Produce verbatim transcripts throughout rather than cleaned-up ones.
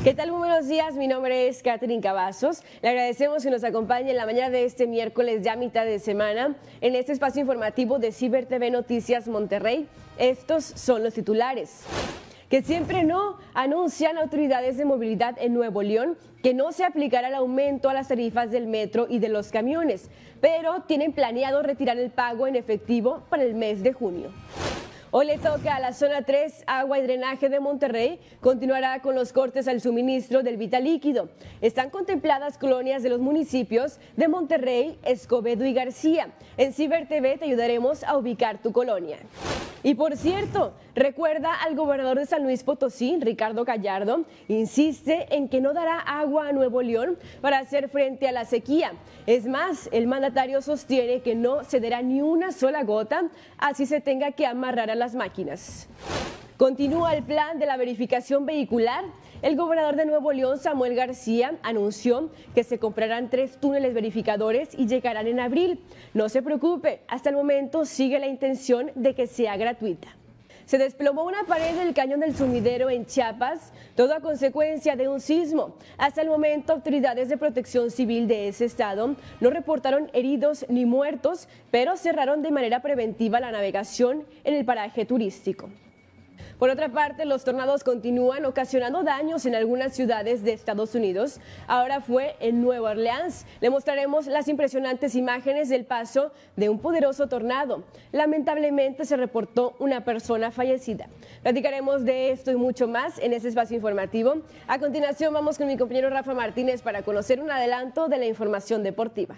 ¿Qué tal? Muy buenos días, mi nombre es Catherine Cavazos. Le agradecemos que nos acompañe en la mañana de este miércoles, ya mitad de semana, en este espacio informativo de Ciber T V Noticias Monterrey. Estos son los titulares. Que siempre no anuncian autoridades de movilidad en Nuevo León que no se aplicará el aumento a las tarifas del metro y de los camiones, pero tienen planeado retirar el pago en efectivo para el mes de junio. Hoy le toca a la zona tres, agua y drenaje de Monterrey, continuará con los cortes al suministro del vital líquido. Están contempladas colonias de los municipios de Monterrey, Escobedo y García. En Ciber T V te ayudaremos a ubicar tu colonia. Y por cierto, recuerda al gobernador de San Luis Potosí, Ricardo Gallardo, insiste en que no dará agua a Nuevo León para hacer frente a la sequía. Es más, el mandatario sostiene que no cederá ni una sola gota, así se tenga que amarrar a las máquinas. Continúa el plan de la verificación vehicular. El gobernador de Nuevo León, Samuel García, anunció que se comprarán tres túneles verificadores y llegarán en abril. No se preocupe, hasta el momento sigue la intención de que sea gratuita. Se desplomó una pared del cañón del Sumidero en Chiapas, todo a consecuencia de un sismo. Hasta el momento, autoridades de protección civil de ese estado no reportaron heridos ni muertos, pero cerraron de manera preventiva la navegación en el paraje turístico. Por otra parte, los tornados continúan ocasionando daños en algunas ciudades de Estados Unidos. Ahora fue en Nueva Orleans. Le mostraremos las impresionantes imágenes del paso de un poderoso tornado. Lamentablemente se reportó una persona fallecida. Platicaremos de esto y mucho más en este espacio informativo. A continuación vamos con mi compañero Rafa Martínez para conocer un adelanto de la información deportiva.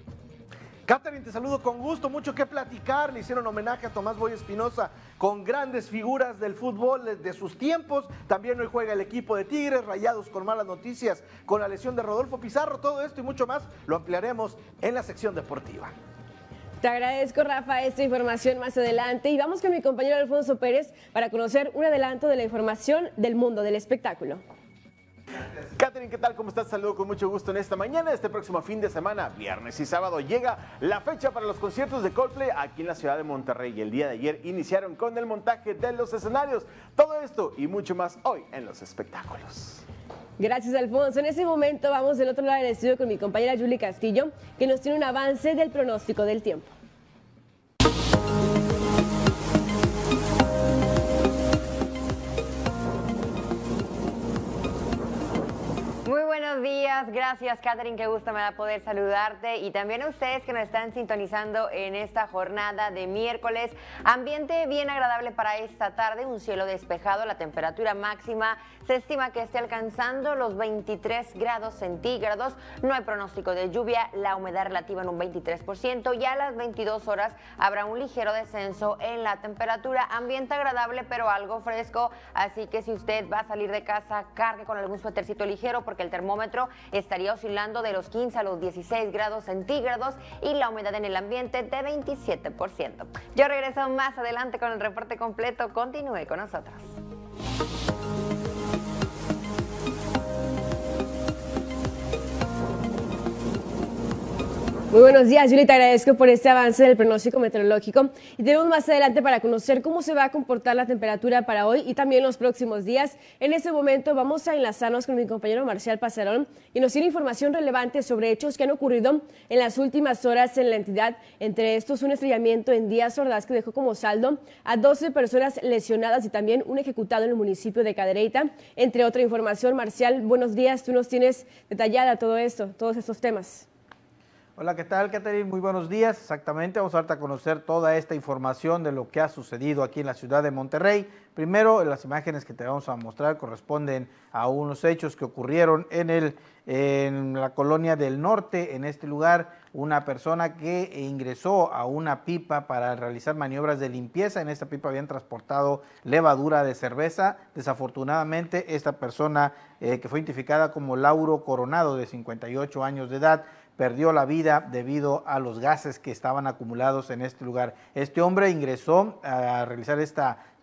Catherine, te saludo con gusto, mucho que platicar. Le hicieron homenaje a Tomás Boy Espinosa con grandes figuras del fútbol de, de sus tiempos. También hoy juega el equipo de Tigres, Rayados con malas noticias, con la lesión de Rodolfo Pizarro. Todo esto y mucho más lo ampliaremos en la sección deportiva. Te agradezco, Rafa, esta información más adelante. Y vamos con mi compañero Alfonso Pérez para conocer un adelanto de la información del mundo del espectáculo. Catherine, ¿qué tal? ¿Cómo estás? Saludo con mucho gusto en esta mañana. Este próximo fin de semana, viernes y sábado, llega la fecha para los conciertos de Coldplay aquí en la ciudad de Monterrey. Y el día de ayer iniciaron con el montaje de los escenarios. Todo esto y mucho más hoy en los espectáculos. Gracias, Alfonso. En este momento vamos del otro lado del estudio con mi compañera Julie Castillo, que nos tiene un avance del pronóstico del tiempo. Muy buenos días, gracias Catherine, qué gusto me da poder saludarte y también a ustedes que nos están sintonizando en esta jornada de miércoles. Ambiente bien agradable para esta tarde, un cielo despejado, la temperatura máxima se estima que esté alcanzando los veintitrés grados centígrados, no hay pronóstico de lluvia, la humedad relativa en un veintitrés por ciento y a las veintidós horas habrá un ligero descenso en la temperatura. Ambiente agradable pero algo fresco, así que si usted va a salir de casa, cargue con algún suétercito ligero porque el termómetro estaría oscilando de los quince a los dieciséis grados centígrados y la humedad en el ambiente de veintisiete por ciento. Yo regreso más adelante con el reporte completo. Continúe con nosotros. Muy buenos días, Julie, te agradezco por este avance del pronóstico meteorológico y tenemos más adelante para conocer cómo se va a comportar la temperatura para hoy y también los próximos días. En este momento vamos a enlazarnos con mi compañero Marcial Pasarón y nos tiene información relevante sobre hechos que han ocurrido en las últimas horas en la entidad. Entre estos, un estrellamiento en Díaz Ordaz que dejó como saldo a doce personas lesionadas y también un ejecutado en el municipio de Cadereyta. Entre otra información, Marcial, buenos días, tú nos tienes detallada todo esto, todos estos temas. Hola, ¿qué tal, Catherine? Muy buenos días. Exactamente, vamos a darte a conocer toda esta información de lo que ha sucedido aquí en la ciudad de Monterrey. Primero, las imágenes que te vamos a mostrar corresponden a unos hechos que ocurrieron en, el, en la colonia del norte. En este lugar, una persona que ingresó a una pipa para realizar maniobras de limpieza. En esta pipa habían transportado levadura de cerveza. Desafortunadamente, esta persona eh, que fue identificada como Lauro Coronado, de cincuenta y ocho años de edad, perdió la vida debido a los gases que estaban acumulados en este lugar. Este hombre ingresó a realizar esta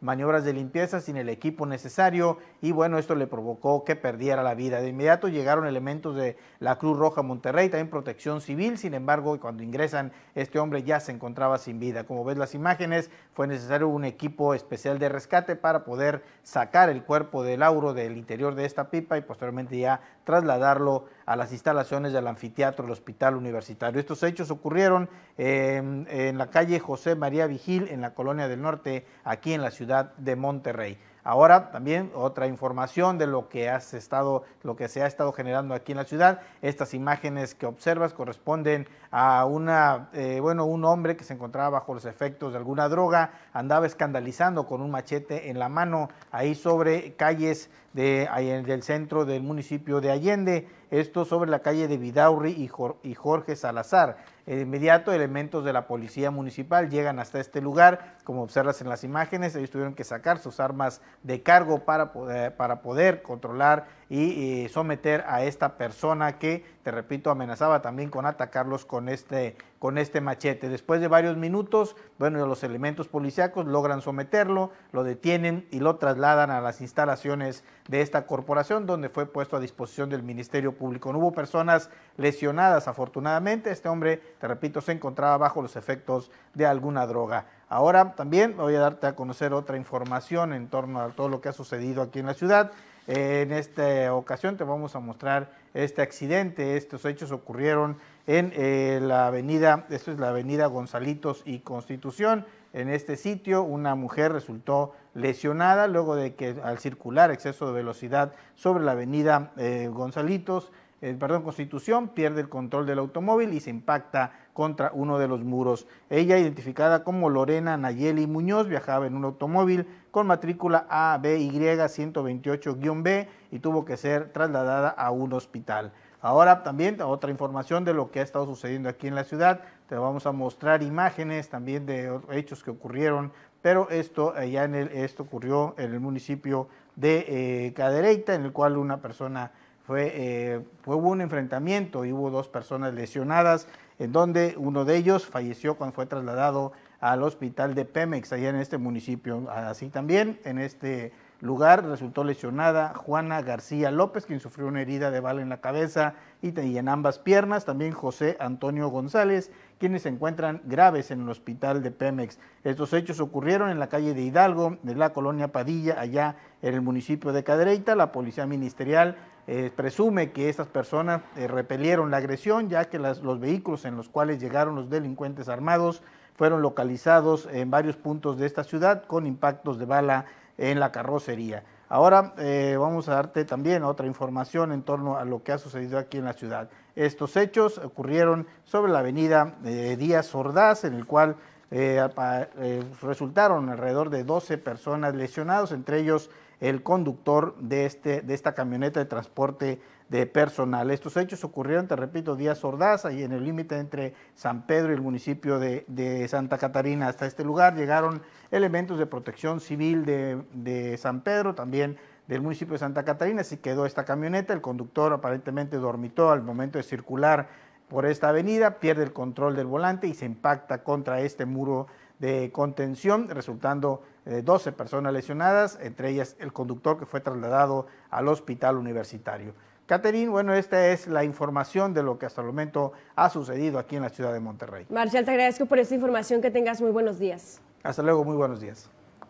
maniobras de limpieza sin el equipo necesario y bueno, esto le provocó que perdiera la vida. De inmediato llegaron elementos de la Cruz Roja Monterrey, también Protección Civil, sin embargo, cuando ingresan, este hombre ya se encontraba sin vida. Como ves las imágenes, fue necesario un equipo especial de rescate para poder sacar el cuerpo de Lauro del interior de esta pipa y posteriormente ya trasladarlo a las instalaciones del anfiteatro del Hospital Universitario. Estos hechos ocurrieron eh, en la calle José María Vigil, en la Colonia del Norte, aquí en la ciudad de Monterrey. Ahora también otra información de lo que has estado, lo que se ha estado generando aquí en la ciudad. Estas imágenes que observas corresponden a una, eh, bueno, un hombre que se encontraba bajo los efectos de alguna droga, andaba escandalizando con un machete en la mano ahí sobre calles de, ahí del centro del municipio de Allende, esto sobre la calle de Vidaurri y, Jor, y Jorge Salazar. De inmediato, elementos de la policía municipal llegan hasta este lugar, como observas en las imágenes, ellos tuvieron que sacar sus armas de cargo para poder, para poder controlar y, y someter a esta persona que, te repito, amenazaba también con atacarlos con este, con este machete. Después de varios minutos, bueno, los elementos policíacos logran someterlo, lo detienen y lo trasladan a las instalaciones de esta corporación, donde fue puesto a disposición del Ministerio Público. No hubo personas lesionadas, afortunadamente. Este hombre, te repito, se encontraba bajo los efectos de alguna droga. Ahora también voy a darte a conocer otra información en torno a todo lo que ha sucedido aquí en la ciudad. Eh, en esta ocasión te vamos a mostrar este accidente. Estos hechos ocurrieron en eh, la avenida, esto es la avenida Gonzalitos y Constitución. En este sitio una mujer resultó lesionada luego de que al circular exceso de velocidad sobre la avenida eh, Gonzalitos, eh, perdón, Constitución, pierde el control del automóvil y se impacta contra uno de los muros. Ella, identificada como Lorena Nayeli Muñoz, viajaba en un automóvil con matrícula A B Y ciento veintiocho B y tuvo que ser trasladada a un hospital. Ahora también otra información de lo que ha estado sucediendo aquí en la ciudad. Te vamos a mostrar imágenes también de hechos que ocurrieron, pero esto allá en el, esto ocurrió en el municipio de eh, Cadereyta, en el cual una persona fue, eh, fue, hubo un enfrentamiento y hubo dos personas lesionadas, en donde uno de ellos falleció cuando fue trasladado al hospital de Pemex, allá en este municipio. Así también en este lugar resultó lesionada Juana García López, quien sufrió una herida de bala en la cabeza y en ambas piernas. También José Antonio González, quienes se encuentran graves en el hospital de Pemex. Estos hechos ocurrieron en la calle de Hidalgo, de la colonia Padilla, allá en el municipio de Cadereyta. La policía ministerial eh, presume que estas personas eh, repelieron la agresión, ya que las, los vehículos en los cuales llegaron los delincuentes armados fueron localizados en varios puntos de esta ciudad con impactos de bala en la carrocería. Ahora eh, vamos a darte también otra información en torno a lo que ha sucedido aquí en la ciudad. Estos hechos ocurrieron sobre la avenida eh, Díaz Ordaz, en el cual eh, eh, resultaron alrededor de doce personas lesionadas, entre ellos el conductor de, este, de esta camioneta de transporte de personal. Estos hechos ocurrieron, te repito, Díaz Ordaz, ahí en el límite entre San Pedro y el municipio de, de Santa Catarina. Hasta este lugar llegaron elementos de protección civil de, de San Pedro, también del municipio de Santa Catarina. Así quedó esta camioneta, el conductor aparentemente dormitó al momento de circular por esta avenida, pierde el control del volante y se impacta contra este muro de contención, resultando eh, doce personas lesionadas, entre ellas el conductor, que fue trasladado al hospital universitario. Catherine, bueno, esta es la información de lo que hasta el momento ha sucedido aquí en la ciudad de Monterrey. Marcial, te agradezco por esta información, que tengas muy buenos días. Hasta luego, muy buenos días.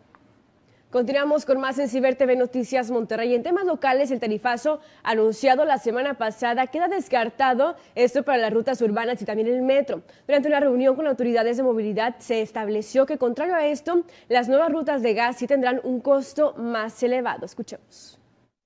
Continuamos con más en Ciber T V Noticias Monterrey. En temas locales, el tarifazo anunciado la semana pasada queda descartado, esto para las rutas urbanas y también el metro. Durante una reunión con autoridades de movilidad se estableció que, contrario a esto, las nuevas rutas de gas sí tendrán un costo más elevado. Escuchemos.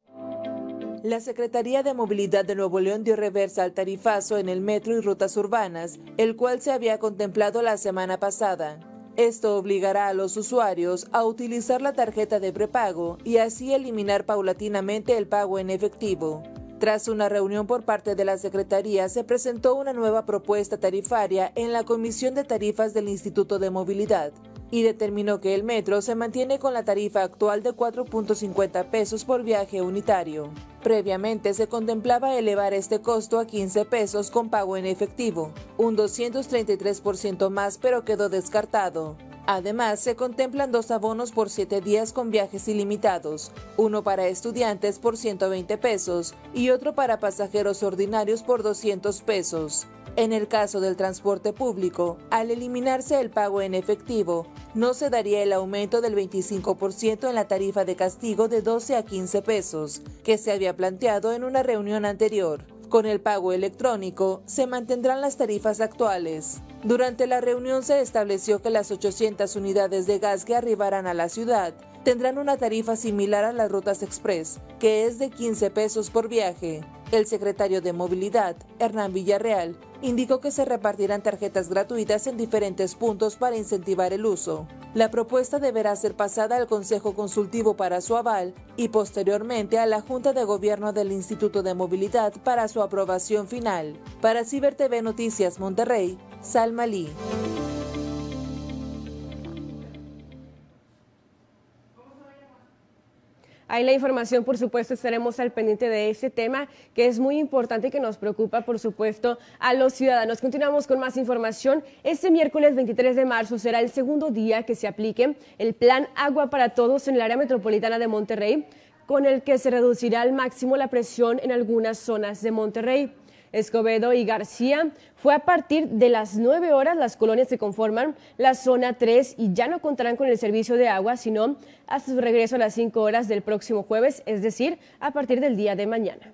La Secretaría de Movilidad de Nuevo León dio reversa al tarifazo en el metro y rutas urbanas, el cual se había contemplado la semana pasada. Esto obligará a los usuarios a utilizar la tarjeta de prepago y así eliminar paulatinamente el pago en efectivo. Tras una reunión por parte de la Secretaría, se presentó una nueva propuesta tarifaria en la Comisión de Tarifas del Instituto de Movilidad y determinó que el metro se mantiene con la tarifa actual de cuatro punto cincuenta pesos por viaje unitario. Previamente se contemplaba elevar este costo a quince pesos con pago en efectivo, un doscientos treinta y tres por ciento más, pero quedó descartado. Además, se contemplan dos abonos por siete días con viajes ilimitados, uno para estudiantes por ciento veinte pesos y otro para pasajeros ordinarios por doscientos pesos. En el caso del transporte público, al eliminarse el pago en efectivo, no se daría el aumento del veinticinco por ciento en la tarifa de castigo de doce a quince pesos, que se había planteado en una reunión anterior. Con el pago electrónico, se mantendrán las tarifas actuales. Durante la reunión se estableció que las ochocientas unidades de gas que arribarán a la ciudad tendrán una tarifa similar a las rutas express, que es de quince pesos por viaje. El secretario de Movilidad, Hernán Villarreal, indicó que se repartirán tarjetas gratuitas en diferentes puntos para incentivar el uso. La propuesta deberá ser pasada al Consejo Consultivo para su aval y posteriormente a la Junta de Gobierno del Instituto de Movilidad para su aprobación final. Para Ciber T V Noticias Monterrey, Salma Lee. Ahí la información, por supuesto, estaremos al pendiente de este tema que es muy importante y que nos preocupa, por supuesto, a los ciudadanos. Continuamos con más información. Este miércoles veintitrés de marzo será el segundo día que se aplique el Plan Agua para Todos en el área metropolitana de Monterrey, con el que se reducirá al máximo la presión en algunas zonas de Monterrey. Escobedo y García, fue a partir de las nueve horas las colonias que conforman la zona tres y ya no contarán con el servicio de agua, sino hasta su regreso a las cinco horas del próximo jueves, es decir, a partir del día de mañana.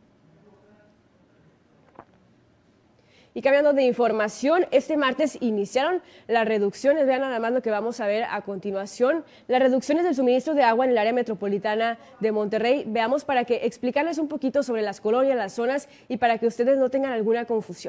Y cambiando de información, este martes iniciaron las reducciones, vean nada más lo que vamos a ver a continuación, las reducciones del suministro de agua en el área metropolitana de Monterrey. Veamos para que explicarles un poquito sobre las colonias, las zonas y para que ustedes no tengan alguna confusión.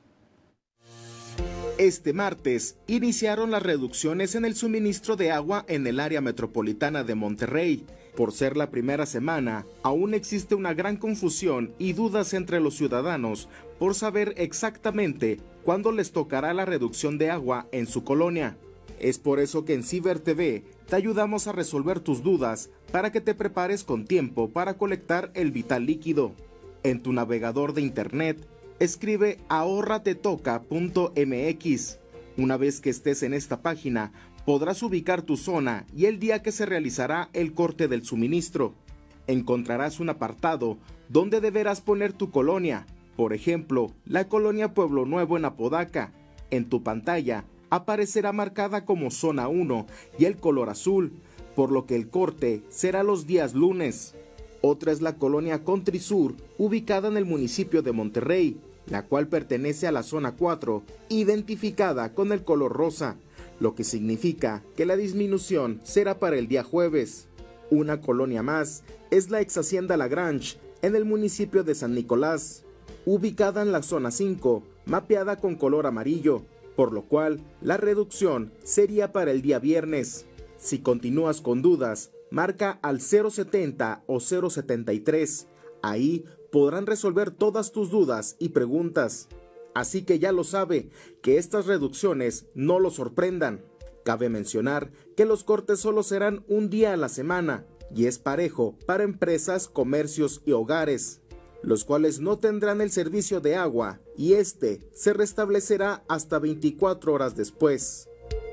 Este martes iniciaron las reducciones en el suministro de agua en el área metropolitana de Monterrey. Por ser la primera semana, aún existe una gran confusión y dudas entre los ciudadanos por saber exactamente cuándo les tocará la reducción de agua en su colonia. Es por eso que en Ciber T V te ayudamos a resolver tus dudas para que te prepares con tiempo para colectar el vital líquido. En tu navegador de internet, escribe ahorratetoca punto m x. Una vez que estés en esta página, podrás ubicar tu zona y el día que se realizará el corte del suministro. Encontrarás un apartado donde deberás poner tu colonia, por ejemplo, la colonia Pueblo Nuevo en Apodaca. En tu pantalla aparecerá marcada como zona uno y el color azul, por lo que el corte será los días lunes. Otra es la colonia Country Sur, ubicada en el municipio de Monterrey, la cual pertenece a la zona cuatro, identificada con el color rosa, lo que significa que la disminución será para el día jueves. Una colonia más es la ex hacienda Lagrange, en el municipio de San Nicolás, ubicada en la zona cinco, mapeada con color amarillo, por lo cual la reducción sería para el día viernes. Si continúas con dudas, marca al cero setenta o cero setenta y tres. Ahí podrán resolver todas tus dudas y preguntas. Así que ya lo sabe, que estas reducciones no lo sorprendan. Cabe mencionar que los cortes solo serán un día a la semana y es parejo para empresas, comercios y hogares, los cuales no tendrán el servicio de agua y este se restablecerá hasta veinticuatro horas después.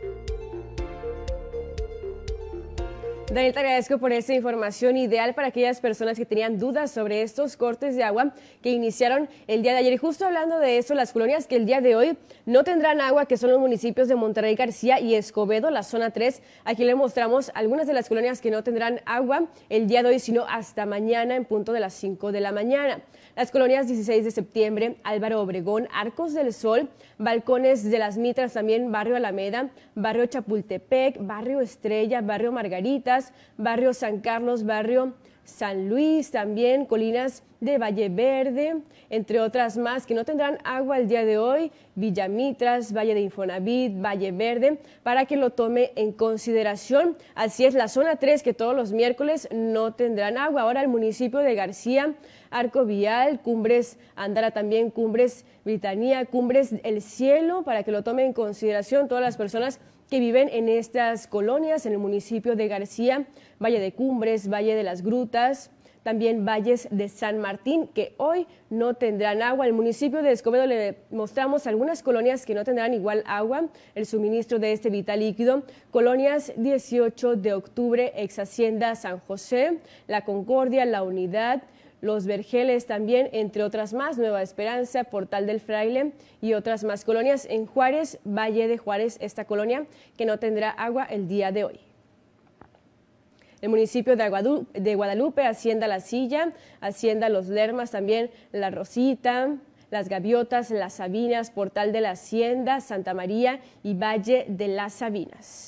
Daniel, te agradezco por esta información ideal para aquellas personas que tenían dudas sobre estos cortes de agua que iniciaron el día de ayer. Y justo hablando de eso, las colonias que el día de hoy no tendrán agua, que son los municipios de Monterrey, García y Escobedo, la zona tres. Aquí le mostramos algunas de las colonias que no tendrán agua el día de hoy, sino hasta mañana en punto de las cinco de la mañana. Las colonias dieciséis de septiembre, Álvaro Obregón, Arcos del Sol, Balcones de las Mitras, también Barrio Alameda, Barrio Chapultepec, Barrio Estrella, Barrio Margaritas, Barrio San Carlos, Barrio San Luis, también Colinas de Valle Verde, entre otras más que no tendrán agua el día de hoy, Villa Mitras, Valle de Infonavit, Valle Verde, para que lo tome en consideración. Así es, la zona tres, que todos los miércoles no tendrán agua. Ahora el municipio de García, Arco Vial, Cumbres Andara, también Cumbres Britanía, Cumbres El Cielo, para que lo tome en consideración todas las personas que viven en estas colonias, en el municipio de García, Valle de Cumbres, Valle de las Grutas, también valles de San Martín, que hoy no tendrán agua. El municipio de Escobedo le mostramos algunas colonias que no tendrán igual agua, el suministro de este vital líquido. Colonias dieciocho de octubre, Ex Hacienda San José, La Concordia, La Unidad, Los Vergeles también, entre otras más, Nueva Esperanza, Portal del Fraile y otras más colonias. En Juárez, Valle de Juárez, esta colonia que no tendrá agua el día de hoy. El municipio de Guadalupe, de Guadalupe, Hacienda La Silla, Hacienda Los Lermas también, La Rosita, Las Gaviotas, Las Sabinas, Portal de la Hacienda, Santa María y Valle de las Sabinas.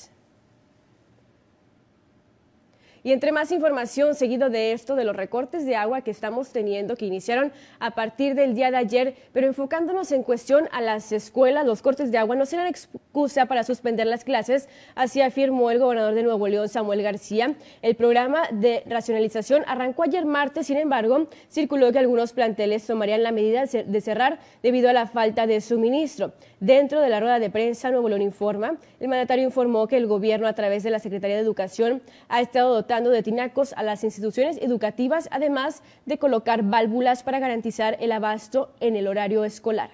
Y entre más información seguido de esto, de los recortes de agua que estamos teniendo, que iniciaron a partir del día de ayer, pero enfocándonos en cuestión a las escuelas, los cortes de agua no serán excusa para suspender las clases, así afirmó el gobernador de Nuevo León, Samuel García. El programa de racionalización arrancó ayer martes, sin embargo, circuló que algunos planteles tomarían la medida de cerrar debido a la falta de suministro. Dentro de la rueda de prensa, Nuevo León informa, el mandatario informó que el gobierno, a través de la Secretaría de Educación, ha estado dotando de tinacos a las instituciones educativas, además de colocar válvulas para garantizar el abasto en el horario escolar.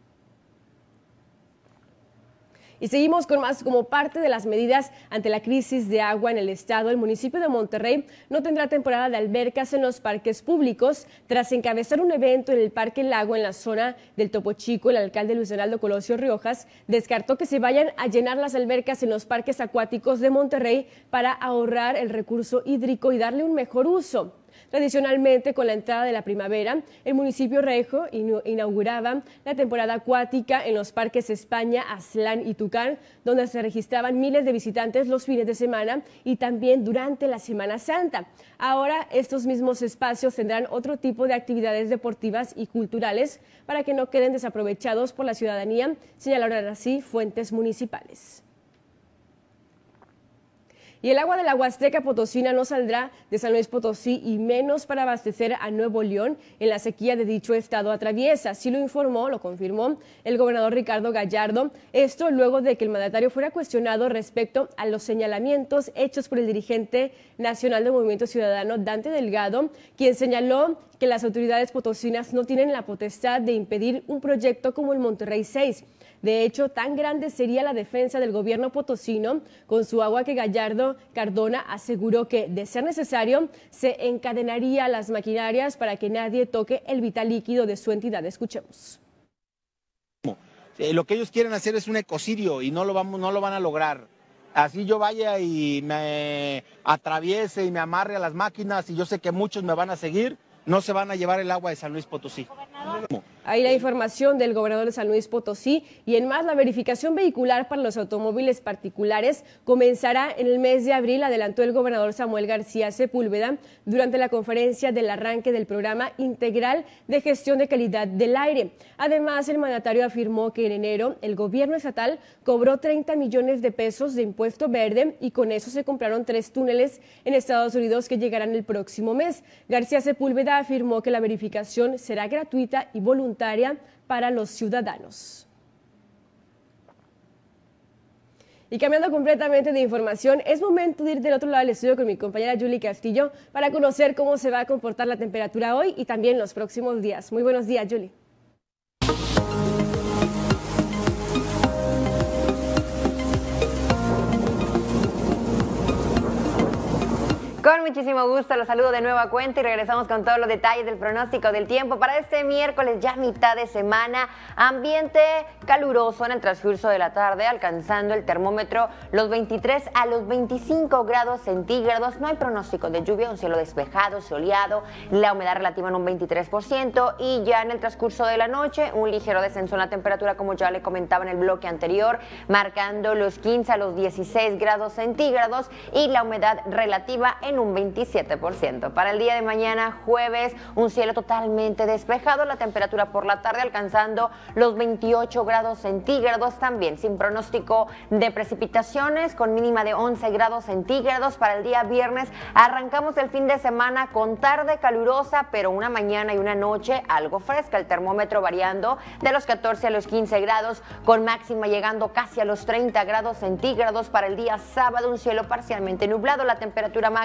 Y seguimos con más. Como parte de las medidas ante la crisis de agua en el estado, el municipio de Monterrey no tendrá temporada de albercas en los parques públicos. Tras encabezar un evento en el Parque Lago en la zona del Topo Chico, el alcalde Luis Donaldo Colosio Riojas descartó que se vayan a llenar las albercas en los parques acuáticos de Monterrey para ahorrar el recurso hídrico y darle un mejor uso. Tradicionalmente, con la entrada de la primavera, el municipio Rejo inauguraba la temporada acuática en los parques España, Aztlán y Tucán, donde se registraban miles de visitantes los fines de semana y también durante la Semana Santa. Ahora, estos mismos espacios tendrán otro tipo de actividades deportivas y culturales para que no queden desaprovechados por la ciudadanía, señalaron así fuentes municipales. Y el agua de la Huasteca Potosina no saldrá de San Luis Potosí y menos para abastecer a Nuevo León en la sequía de dicho estado atraviesa. Así lo informó, lo confirmó el gobernador Ricardo Gallardo. Esto luego de que el mandatario fuera cuestionado respecto a los señalamientos hechos por el dirigente nacional del Movimiento Ciudadano, Dante Delgado, quien señaló que las autoridades potosinas no tienen la potestad de impedir un proyecto como el Monterrey seis. De hecho, tan grande sería la defensa del gobierno potosino con su agua que Gallardo Cardona aseguró que, de ser necesario, se encadenaría las maquinarias para que nadie toque el vital líquido de su entidad. Escuchemos. Eh, lo que ellos quieren hacer es un ecocidio y no lo, vamos, no lo van a lograr. Así yo vaya y me atraviese y me amarre a las máquinas y yo sé que muchos me van a seguir, no se van a llevar el agua de San Luis Potosí. Ahí la información del gobernador de San Luis Potosí. Y en más, la verificación vehicular para los automóviles particulares comenzará en el mes de abril, adelantó el gobernador Samuel García Sepúlveda durante la conferencia del arranque del programa integral de gestión de calidad del aire. Además, el mandatario afirmó que en enero el gobierno estatal cobró treinta millones de pesos de impuesto verde y con eso se compraron tres túneles en Estados Unidos que llegarán el próximo mes. García Sepúlveda afirmó que la verificación será gratuita y voluntaria para los ciudadanos. Y cambiando completamente de información, es momento de ir del otro lado del estudio con mi compañera Julie Castillo para conocer cómo se va a comportar la temperatura hoy y también los próximos días. Muy buenos días, Julie. Con muchísimo gusto los saludo de nueva cuenta y regresamos con todos los detalles del pronóstico del tiempo para este miércoles, ya mitad de semana. Ambiente caluroso en el transcurso de la tarde, alcanzando el termómetro los veintitrés a los veinticinco grados centígrados. No hay pronóstico de lluvia, un cielo despejado, soleado, la humedad relativa en un veintitrés por ciento y ya en el transcurso de la noche un ligero descenso en la temperatura, como ya le comentaba en el bloque anterior, marcando los quince a los dieciséis grados centígrados y la humedad relativa en un veintisiete por ciento. Para el día de mañana, jueves, un cielo totalmente despejado, la temperatura por la tarde alcanzando los veintiocho grados centígrados, también sin pronóstico de precipitaciones, con mínima de once grados centígrados. Para el día viernes arrancamos el fin de semana con tarde calurosa, pero una mañana y una noche algo fresca, el termómetro variando de los catorce a los quince grados, con máxima llegando casi a los treinta grados centígrados. Para el día sábado, un cielo parcialmente nublado, la temperatura máxima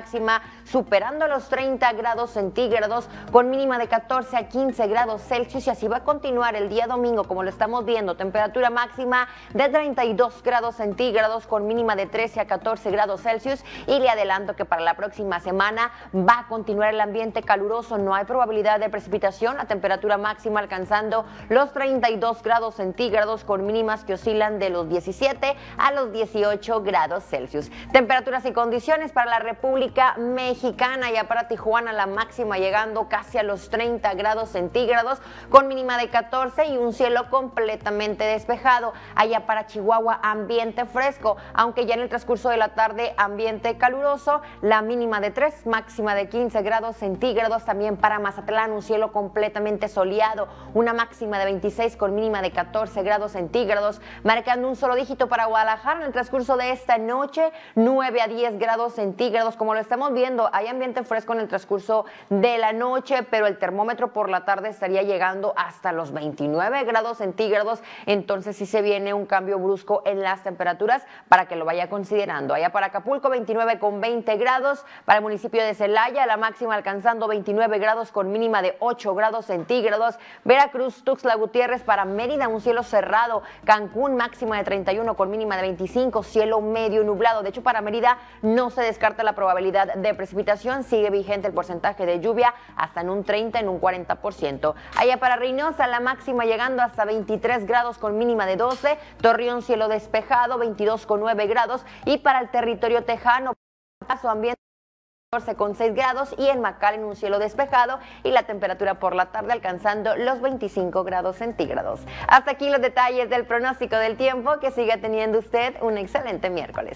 superando los treinta grados centígrados con mínima de catorce a quince grados Celsius, y así va a continuar el día domingo como lo estamos viendo, temperatura máxima de treinta y dos grados centígrados con mínima de trece a catorce grados Celsius, y le adelanto que para la próxima semana va a continuar el ambiente caluroso, no hay probabilidad de precipitación, la temperatura máxima alcanzando los treinta y dos grados centígrados con mínimas que oscilan de los diecisiete a los dieciocho grados Celsius. Temperaturas y condiciones para la República Mexicana, ya para Tijuana la máxima llegando casi a los treinta grados centígrados con mínima de catorce y un cielo completamente despejado. Allá para Chihuahua ambiente fresco, aunque ya en el transcurso de la tarde ambiente caluroso, la mínima de tres, máxima de quince grados centígrados. También para Mazatlán un cielo completamente soleado, una máxima de veintiséis con mínima de catorce grados centígrados, marcando un solo dígito para Guadalajara en el transcurso de esta noche, nueve a diez grados centígrados. Como lo estamos viendo, hay ambiente fresco en el transcurso de la noche, pero el termómetro por la tarde estaría llegando hasta los veintinueve grados centígrados, entonces sí se viene un cambio brusco en las temperaturas para que lo vaya considerando. Allá para Acapulco veintinueve con veinte grados, para el municipio de Celaya la máxima alcanzando veintinueve grados con mínima de ocho grados centígrados, Veracruz, Tuxtla Gutiérrez, para Mérida un cielo cerrado, Cancún máxima de treinta y uno con mínima de veinticinco, cielo medio nublado. De hecho, para Mérida no se descarta la probabilidad de precipitación, sigue vigente el porcentaje de lluvia hasta en un treinta, en un cuarenta por ciento. Allá para Reynosa la máxima llegando hasta veintitrés grados con mínima de doce, Torreón cielo despejado, veintidós con nueve grados, y para el territorio tejano, paso ambiente catorce con seis grados, y en McAllen un cielo despejado y la temperatura por la tarde alcanzando los veinticinco grados centígrados. Hasta aquí los detalles del pronóstico del tiempo. Que siga teniendo usted un excelente miércoles.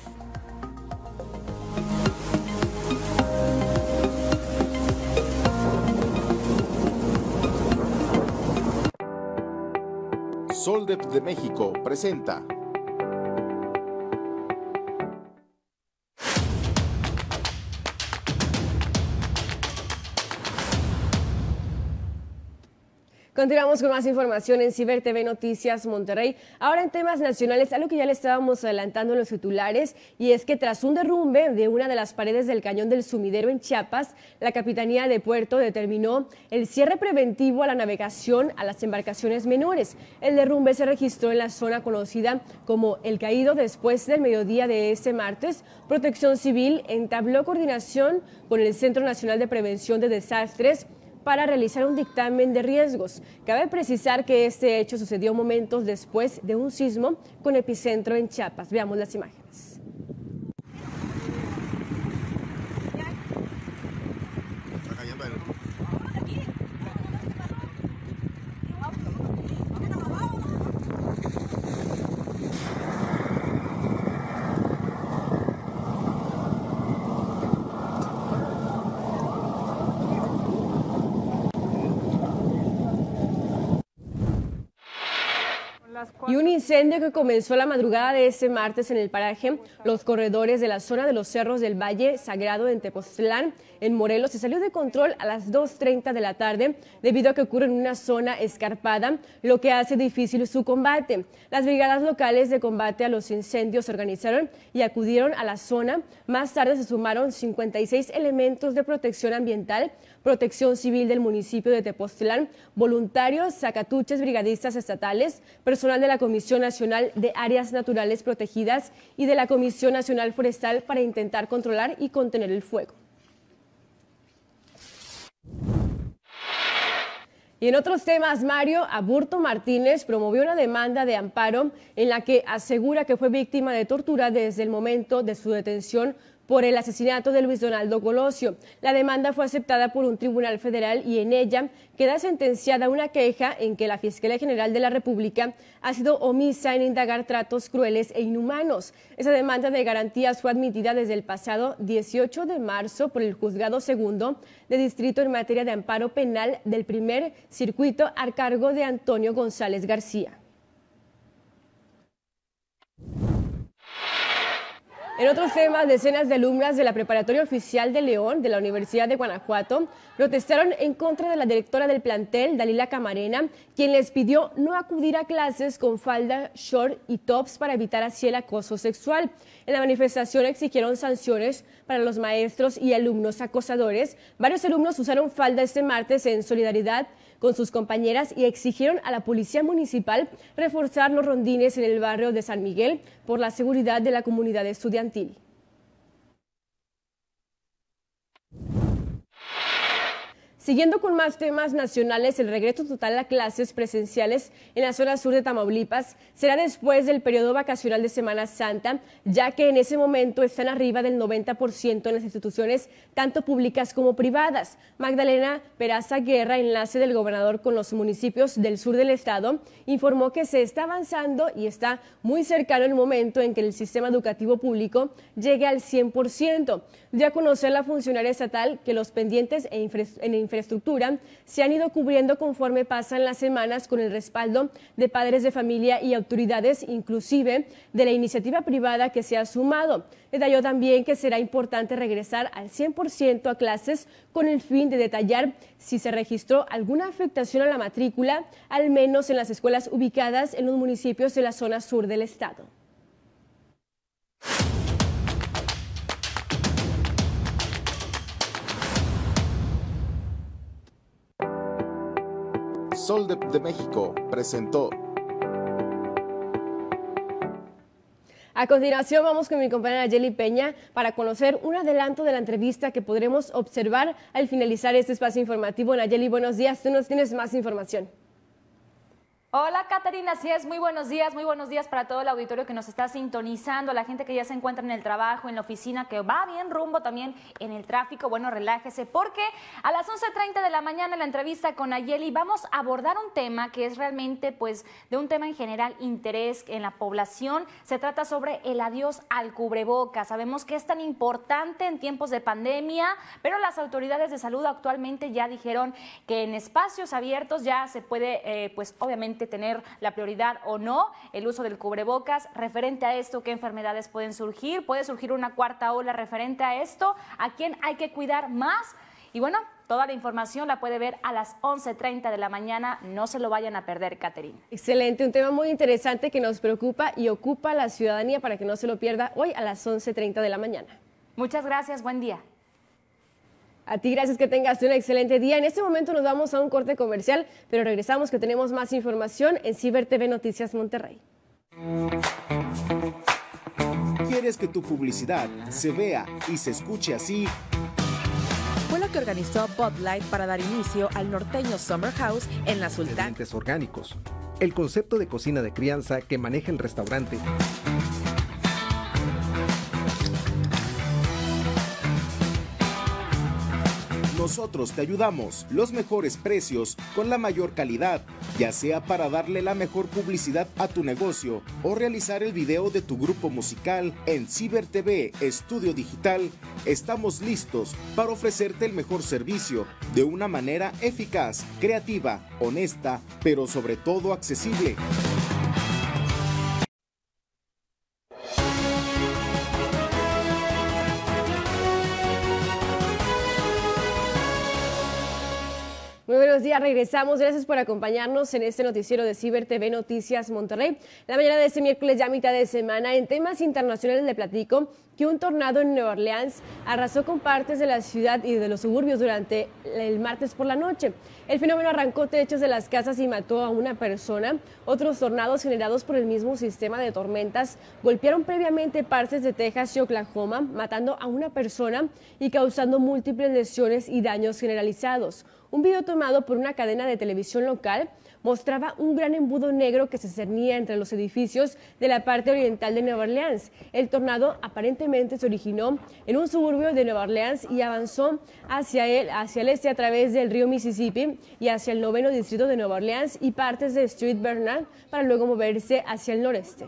Soldep de México presenta. Continuamos con más información en Ciber T V Noticias Monterrey. Ahora en temas nacionales, algo que ya le estábamos adelantando en los titulares, y es que tras un derrumbe de una de las paredes del cañón del Sumidero en Chiapas, la Capitanía de Puerto determinó el cierre preventivo a la navegación a las embarcaciones menores. El derrumbe se registró en la zona conocida como El Caído después del mediodía de este martes. Protección Civil entabló coordinación con el Centro Nacional de Prevención de Desastres para realizar un dictamen de riesgos. Cabe precisar que este hecho sucedió momentos después de un sismo con epicentro en Chiapas. Veamos las imágenes. Y un incendio que comenzó la madrugada de este martes en el paraje Los Corredores de la zona de los Cerros del Valle Sagrado en Tepoztlán, en Morelos, se salió de control a las dos treinta de la tarde debido a que ocurre en una zona escarpada, lo que hace difícil su combate. Las brigadas locales de combate a los incendios se organizaron y acudieron a la zona. Más tarde se sumaron cincuenta y seis elementos de protección ambiental, Protección Civil del municipio de Tepoztlán, voluntarios, zacatuches, brigadistas estatales, personal de la Comisión Nacional de Áreas Naturales Protegidas y de la Comisión Nacional Forestal para intentar controlar y contener el fuego. Y en otros temas, Mario Aburto Martínez promovió una demanda de amparo en la que asegura que fue víctima de tortura desde el momento de su detención por el asesinato de Luis Donaldo Colosio. La demanda fue aceptada por un tribunal federal y en ella queda sentenciada una queja en que la Fiscalía General de la República ha sido omisa en indagar tratos crueles e inhumanos. Esa demanda de garantías fue admitida desde el pasado dieciocho de marzo por el Juzgado Segundo de Distrito en materia de amparo penal del primer circuito a cargo de Antonio González García. En otros temas, decenas de alumnas de la Preparatoria Oficial de León de la Universidad de Guanajuato protestaron en contra de la directora del plantel, Dalila Camarena, quien les pidió no acudir a clases con falda, short y tops para evitar así el acoso sexual. En la manifestación exigieron sanciones para los maestros y alumnos acosadores. Varios alumnos usaron falda este martes en solidaridad con sus compañeras y exigieron a la Policía Municipal reforzar los rondines en el barrio de San Miguel por la seguridad de la comunidad estudiantil. Siguiendo con más temas nacionales, el regreso total a clases presenciales en la zona sur de Tamaulipas será después del periodo vacacional de Semana Santa, ya que en ese momento están arriba del noventa por ciento en las instituciones, tanto públicas como privadas. Magdalena Peraza Guerra, enlace del gobernador con los municipios del sur del estado, informó que se está avanzando y está muy cercano el momento en que el sistema educativo público llegue al cien por ciento. Dio a conocer la funcionaria estatal que los pendientes en infraestructura infraestructura se han ido cubriendo conforme pasan las semanas con el respaldo de padres de familia y autoridades, inclusive de la iniciativa privada que se ha sumado. Detalló también que será importante regresar al cien por ciento a clases con el fin de detallar si se registró alguna afectación a la matrícula, al menos en las escuelas ubicadas en los municipios de la zona sur del estado. Sol de, de México presentó. A continuación vamos con mi compañera Nayeli Peña para conocer un adelanto de la entrevista que podremos observar al finalizar este espacio informativo. Nayeli, buenos días, tú nos tienes más información. Hola, Catarina, así es, muy buenos días, muy buenos días para todo el auditorio que nos está sintonizando, la gente que ya se encuentra en el trabajo, en la oficina, que va bien rumbo también en el tráfico. Bueno, relájese porque a las once treinta de la mañana en la entrevista con Nayeli vamos a abordar un tema que es realmente pues de un tema en general interés en la población. Se trata sobre el adiós al cubrebocas. Sabemos que es tan importante en tiempos de pandemia, pero las autoridades de salud actualmente ya dijeron que en espacios abiertos ya se puede eh, pues obviamente tener la prioridad o no el uso del cubrebocas. Referente a esto, ¿qué enfermedades pueden surgir? ¿Puede surgir una cuarta ola referente a esto? ¿A quién hay que cuidar más? Y bueno, toda la información la puede ver a las once treinta de la mañana. No se lo vayan a perder, Caterina. Excelente, un tema muy interesante que nos preocupa y ocupa a la ciudadanía para que no se lo pierda hoy a las once treinta de la mañana. Muchas gracias, buen día. A ti, gracias, que tengas un excelente día. En este momento nos vamos a un corte comercial, pero regresamos que tenemos más información en Ciber T V Noticias Monterrey. ¿Quieres que tu publicidad se vea y se escuche así? Fue lo que organizó Bud Light para dar inicio al norteño Summer House en la Sultana. Ingredientes orgánicos. El concepto de cocina de crianza que maneja el restaurante. Nosotros te ayudamos, los mejores precios con la mayor calidad, ya sea para darle la mejor publicidad a tu negocio o realizar el video de tu grupo musical. En Ciber T V Estudio Digital estamos listos para ofrecerte el mejor servicio de una manera eficaz, creativa, honesta, pero sobre todo accesible. Muy buenos días, regresamos. Gracias por acompañarnos en este noticiero de Ciber T V Noticias Monterrey. La mañana de este miércoles, ya mitad de semana, en temas internacionales le platico que un tornado en Nueva Orleans arrasó con partes de la ciudad y de los suburbios durante el martes por la noche. El fenómeno arrancó techos de las casas y mató a una persona. Otros tornados generados por el mismo sistema de tormentas golpearon previamente partes de Texas y Oklahoma, matando a una persona y causando múltiples lesiones y daños generalizados. Un video tomado por una cadena de televisión local mostraba un gran embudo negro que se cernía entre los edificios de la parte oriental de Nueva Orleans. El tornado aparentemente se originó en un suburbio de Nueva Orleans y avanzó hacia el, hacia el este a través del río Mississippi y hacia el noveno distrito de Nueva Orleans y partes de Street Bernard para luego moverse hacia el noreste.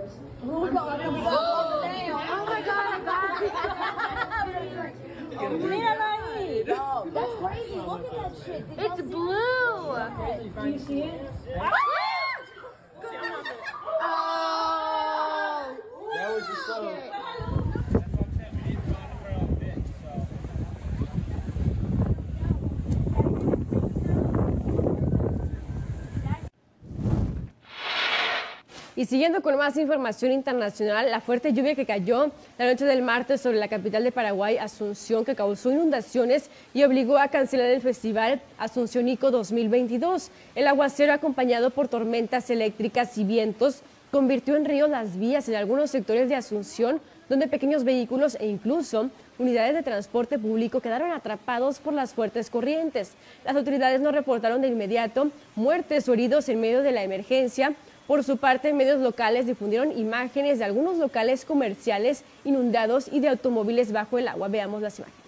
Míralo ahí. No, that's crazy. Look at that shit. It's blue. Do you see it? Oh. That was just so. Y siguiendo con más información internacional, la fuerte lluvia que cayó la noche del martes sobre la capital de Paraguay, Asunción, que causó inundaciones y obligó a cancelar el festival Asunciónico dos mil veintidós. El aguacero, acompañado por tormentas eléctricas y vientos, convirtió en río las vías en algunos sectores de Asunción, donde pequeños vehículos e incluso unidades de transporte público quedaron atrapados por las fuertes corrientes. Las autoridades no reportaron de inmediato muertes o heridos en medio de la emergencia. Por su parte, medios locales difundieron imágenes de algunos locales comerciales inundados y de automóviles bajo el agua. Veamos las imágenes.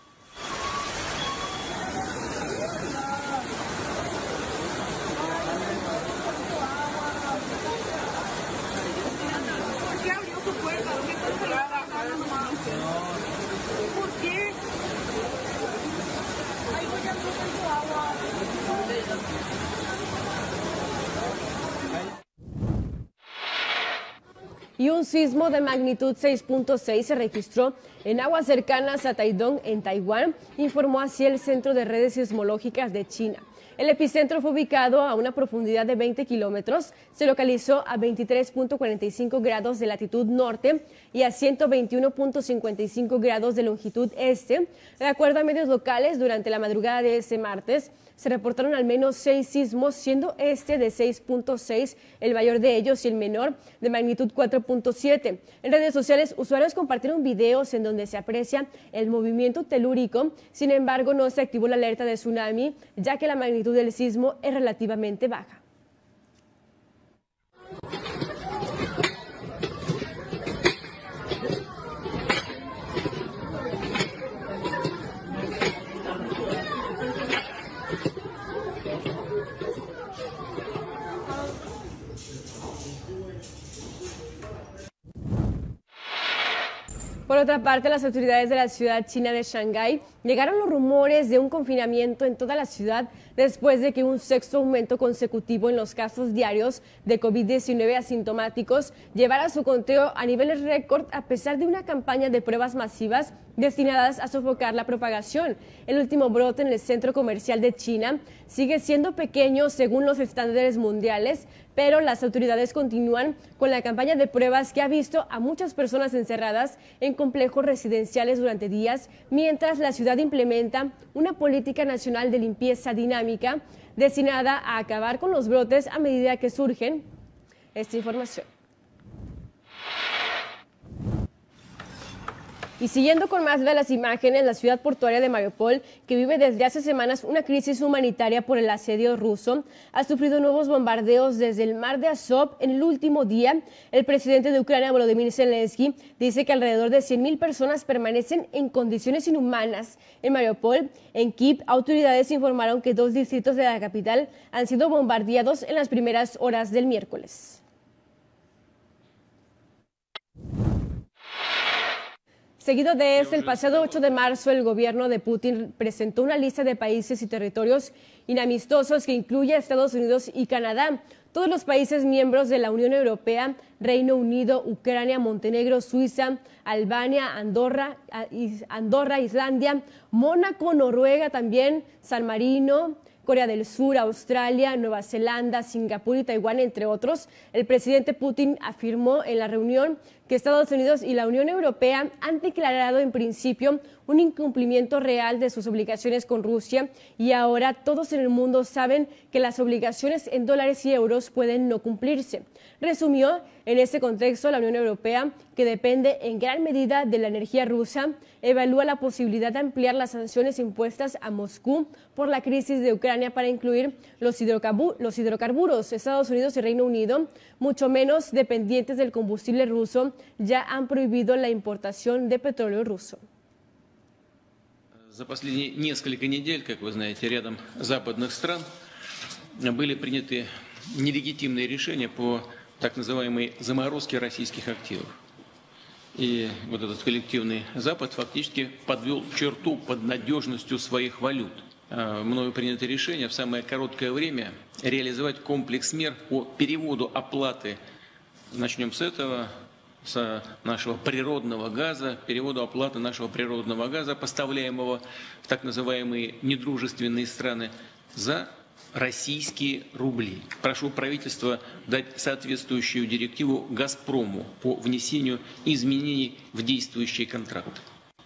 Y un sismo de magnitud seis punto seis se registró en aguas cercanas a Taidong, en Taiwán, informó así el Centro de Redes Sismológicas de China. El epicentro fue ubicado a una profundidad de veinte kilómetros, se localizó a veintitrés punto cuarenta y cinco grados de latitud norte y a ciento veintiuno punto cincuenta y cinco grados de longitud este. De acuerdo a medios locales, durante la madrugada de ese martes, se reportaron al menos seis sismos, siendo este de seis punto seis el mayor de ellos y el menor de magnitud cuatro punto siete. En redes sociales, usuarios compartieron videos en donde se aprecia el movimiento telúrico. Sin embargo, no se activó la alerta de tsunami, ya que la magnitud del sismo es relativamente baja. Por otra parte, las autoridades de la ciudad china de Shanghái negaron los rumores de un confinamiento en toda la ciudad después de que un sexto aumento consecutivo en los casos diarios de COVID diecinueve asintomáticos llevara su conteo a niveles récord a pesar de una campaña de pruebas masivas destinadas a sofocar la propagación. El último brote en el centro comercial de China sigue siendo pequeño según los estándares mundiales, pero las autoridades continúan con la campaña de pruebas que ha visto a muchas personas encerradas en complejos residenciales durante días, mientras la ciudad implementa una política nacional de limpieza dinámica destinada a acabar con los brotes a medida que surgen. Esta información. Y siguiendo con más de las imágenes, la ciudad portuaria de Mariupol, que vive desde hace semanas una crisis humanitaria por el asedio ruso, ha sufrido nuevos bombardeos desde el mar de Azov en el último día. El presidente de Ucrania, Volodymyr Zelensky, dice que alrededor de cien mil personas permanecen en condiciones inhumanas en Mariupol. En Kiev, autoridades informaron que dos distritos de la capital han sido bombardeados en las primeras horas del miércoles. Seguido de este, el pasado ocho de marzo, el gobierno de Putin presentó una lista de países y territorios inamistosos que incluye a Estados Unidos y Canadá. Todos los países miembros de la Unión Europea, Reino Unido, Ucrania, Montenegro, Suiza, Albania, Andorra, Andorra, Islandia, Mónaco, Noruega también, San Marino, Corea del Sur, Australia, Nueva Zelanda, Singapur y Taiwán, entre otros. El presidente Putin afirmó en la reunión que Estados Unidos y la Unión Europea han declarado en principio un incumplimiento real de sus obligaciones con Rusia y ahora todos en el mundo saben que las obligaciones en dólares y euros pueden no cumplirse. Resumió en este contexto la Unión Europea, que depende en gran medida de la energía rusa, evalúa la posibilidad de ampliar las sanciones impuestas a Moscú por la crisis de Ucrania para incluir los, los hidrocarburos. Estados Unidos y Reino Unido, mucho menos dependientes del combustible ruso, ya han prohibido la importación de petróleo ruso. За последние несколько недель, как вы знаете, рядом западных стран были приняты нелегитимные решения по так называемой заморозки российских активов. И вот этот коллективный Запад фактически подвел черту под надежностью своих валют. Мною принято решение в самое короткое время реализовать комплекс мер по переводу оплаты. Начнем с этого, с нашего природного газа, переводу оплаты нашего природного газа, поставляемого в так называемые недружественные страны, за российские рубли. Прошу правительства дать соответствующую директиву «Газпрому» по внесению изменений в действующие контракты.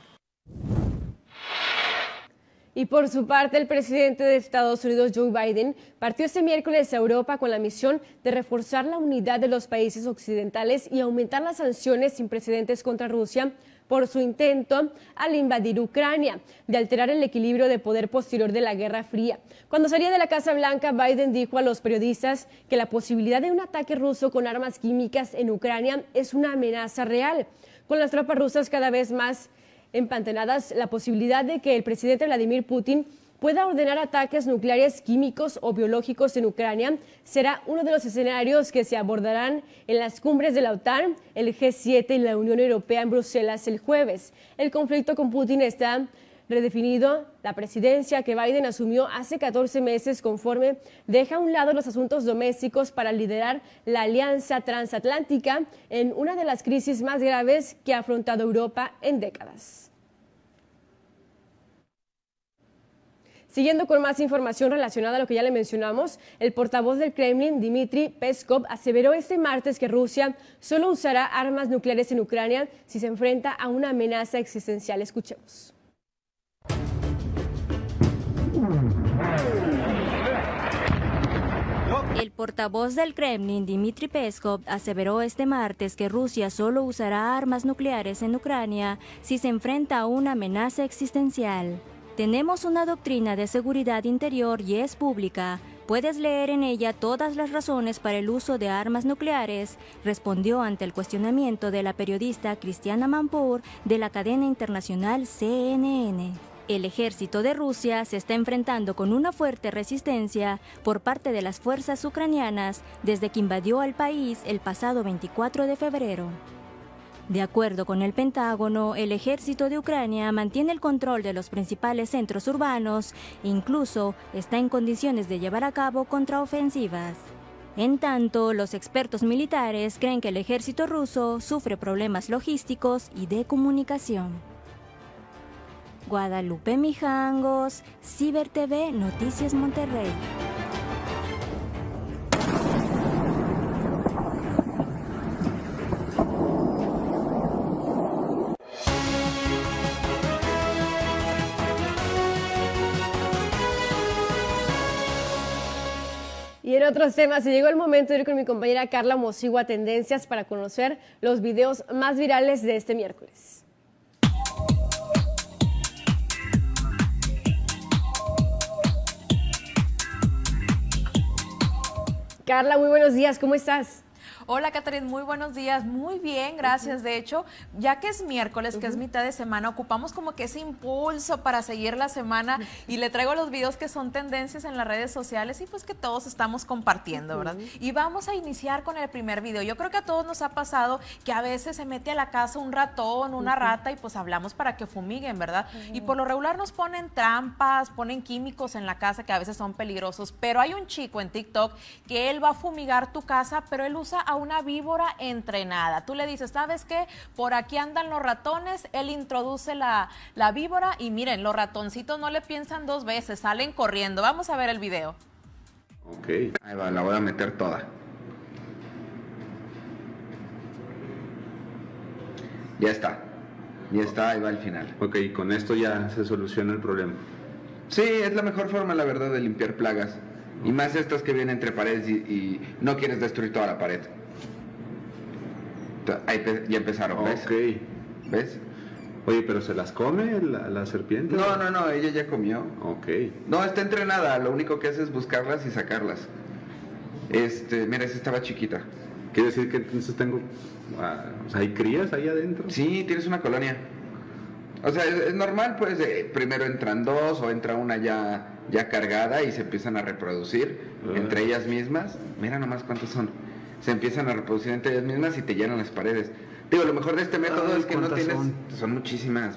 Y por su parte, el presidente de Estados Unidos, Joe Biden, partió este miércoles a Europa con la misión de reforzar la unidad de los países occidentales y aumentar las sanciones sin precedentes contra Rusia por su intento al invadir Ucrania, de alterar el equilibrio de poder posterior de la Guerra Fría. Cuando salía de la Casa Blanca, Biden dijo a los periodistas que la posibilidad de un ataque ruso con armas químicas en Ucrania es una amenaza real. Con las tropas rusas cada vez más empantanadas, la posibilidad de que el presidente Vladimir Putin pueda ordenar ataques nucleares, químicos o biológicos en Ucrania será uno de los escenarios que se abordarán en las cumbres de la OTAN, el G siete y la Unión Europea en Bruselas el jueves. El conflicto con Putin está redefinido. La presidencia que Biden asumió hace catorce meses conforme deja a un lado los asuntos domésticos para liderar la alianza transatlántica en una de las crisis más graves que ha afrontado Europa en décadas. Siguiendo con más información relacionada a lo que ya le mencionamos, el portavoz del Kremlin, Dmitry Peskov, aseveró este martes que Rusia solo usará armas nucleares en Ucrania si se enfrenta a una amenaza existencial. Escuchemos. El portavoz del Kremlin, Dmitry Peskov, aseveró este martes que Rusia solo usará armas nucleares en Ucrania si se enfrenta a una amenaza existencial. Tenemos una doctrina de seguridad interior y es pública. Puedes leer en ella todas las razones para el uso de armas nucleares, respondió ante el cuestionamiento de la periodista Christiana Manpour de la cadena internacional C N N. El ejército de Rusia se está enfrentando con una fuerte resistencia por parte de las fuerzas ucranianas desde que invadió al país el pasado veinticuatro de febrero. De acuerdo con el Pentágono, el ejército de Ucrania mantiene el control de los principales centros urbanos e incluso está en condiciones de llevar a cabo contraofensivas. En tanto, los expertos militares creen que el ejército ruso sufre problemas logísticos y de comunicación. Guadalupe Mijangos, Ciber T V, Noticias Monterrey. Y en otros temas, se llegó el momento de ir con mi compañera Carla Mocigua a Tendencias para conocer los videos más virales de este miércoles. Carla, muy buenos días, ¿cómo estás? Hola, Catherine, muy buenos días. Muy bien, gracias. Uh-huh. De hecho, ya que es miércoles, uh-huh. que es mitad de semana, ocupamos como que ese impulso para seguir la semana uh-huh. y le traigo los videos que son tendencias en las redes sociales y pues que todos estamos compartiendo, ¿verdad? Uh-huh. Y vamos a iniciar con el primer video. Yo creo que a todos nos ha pasado que a veces se mete a la casa un ratón, una uh-huh. rata y pues hablamos para que fumiguen, ¿verdad? Uh-huh. Y por lo regular nos ponen trampas, ponen químicos en la casa que a veces son peligrosos, pero hay un chico en TikTok que él va a fumigar tu casa, pero él usa a una víbora entrenada. Tú le dices, ¿sabes qué? Por aquí andan los ratones, él introduce la, la víbora y miren, los ratoncitos no le piensan dos veces, salen corriendo. Vamos a ver el video. Ok, ahí va, la voy a meter toda. Ya está, ya está, ahí va el final. Ok, con esto ya se soluciona el problema. Sí, es la mejor forma, la verdad, de limpiar plagas. Y más estas que vienen entre paredes y, y no quieres destruir toda la pared. Ahí ya empezaron, ¿ves? Ok. ¿Ves? Oye, ¿pero se las come la, la serpiente? No, no, no, ella ya comió. Ok. No, está entrenada, lo único que hace es buscarlas y sacarlas. Este, mira, esa estaba chiquita. ¿Quiere decir que entonces tengo... Uh, o sea, ¿hay crías ahí adentro? Sí, tienes una colonia. O sea, es, es normal, pues, eh, primero entran dos o entra una ya, ya cargada y se empiezan a reproducir uh. entre ellas mismas. Mira nomás cuántos son. se empiezan a reproducir entre ellas mismas y te llenan las paredes. Digo, lo mejor de este método Ay, es que no tienes... Son? son muchísimas.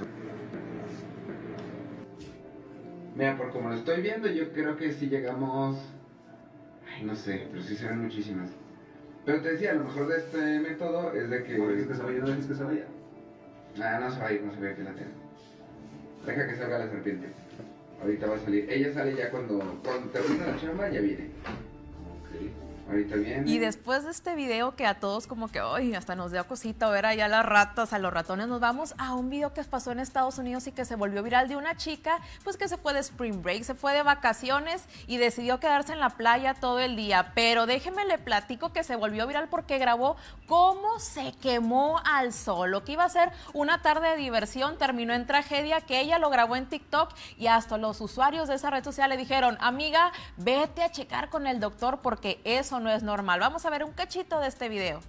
Mira, por como lo estoy viendo, yo creo que sí llegamos... Ay, no sé, pero sí se ven muchísimas. Pero te decía, lo mejor de este método es de que... ¿No dices que se vaya? ¿No dices que se vaya? Ah, no se va a ir, no se va a ir, que la tengo. Deja que salga la serpiente. Ahorita va a salir. Ella sale ya cuando, cuando termina la chamba, ya viene. Ok. Ahorita viene. Y después de este video que a todos como que, ay, hasta nos dio cosita ver allá las ratas, a los ratones, nos vamos a un video que pasó en Estados Unidos y que se volvió viral de una chica, pues que se fue de spring break, se fue de vacaciones y decidió quedarse en la playa todo el día. Pero déjeme le platico que se volvió viral porque grabó cómo se quemó al sol. Lo que iba a ser una tarde de diversión terminó en tragedia, que ella lo grabó en TikTok y hasta los usuarios de esa red social le dijeron, amiga, vete a checar con el doctor porque eso no es normal. Vamos a ver un cachito de este video.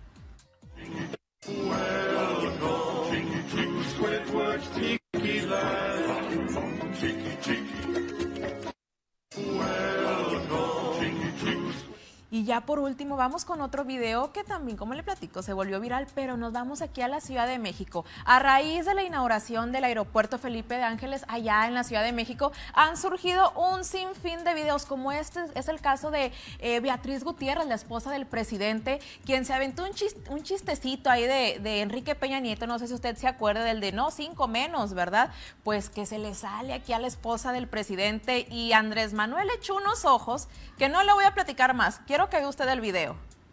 Y ya por último vamos con otro video que también, como le platico, se volvió viral, pero nos vamos aquí a la Ciudad de México. A raíz de la inauguración del aeropuerto Felipe de Ángeles allá en la Ciudad de México, han surgido un sinfín de videos, como este es el caso de eh, Beatriz Gutiérrez, la esposa del presidente, quien se aventó un, chist, un chistecito ahí de, de Enrique Peña Nieto, no sé si usted se acuerda del de no, cinco menos, ¿verdad? Pues que se le sale aquí a la esposa del presidente y Andrés Manuel echó unos ojos que no le voy a platicar más. Quiero Quiero que vea usted el video.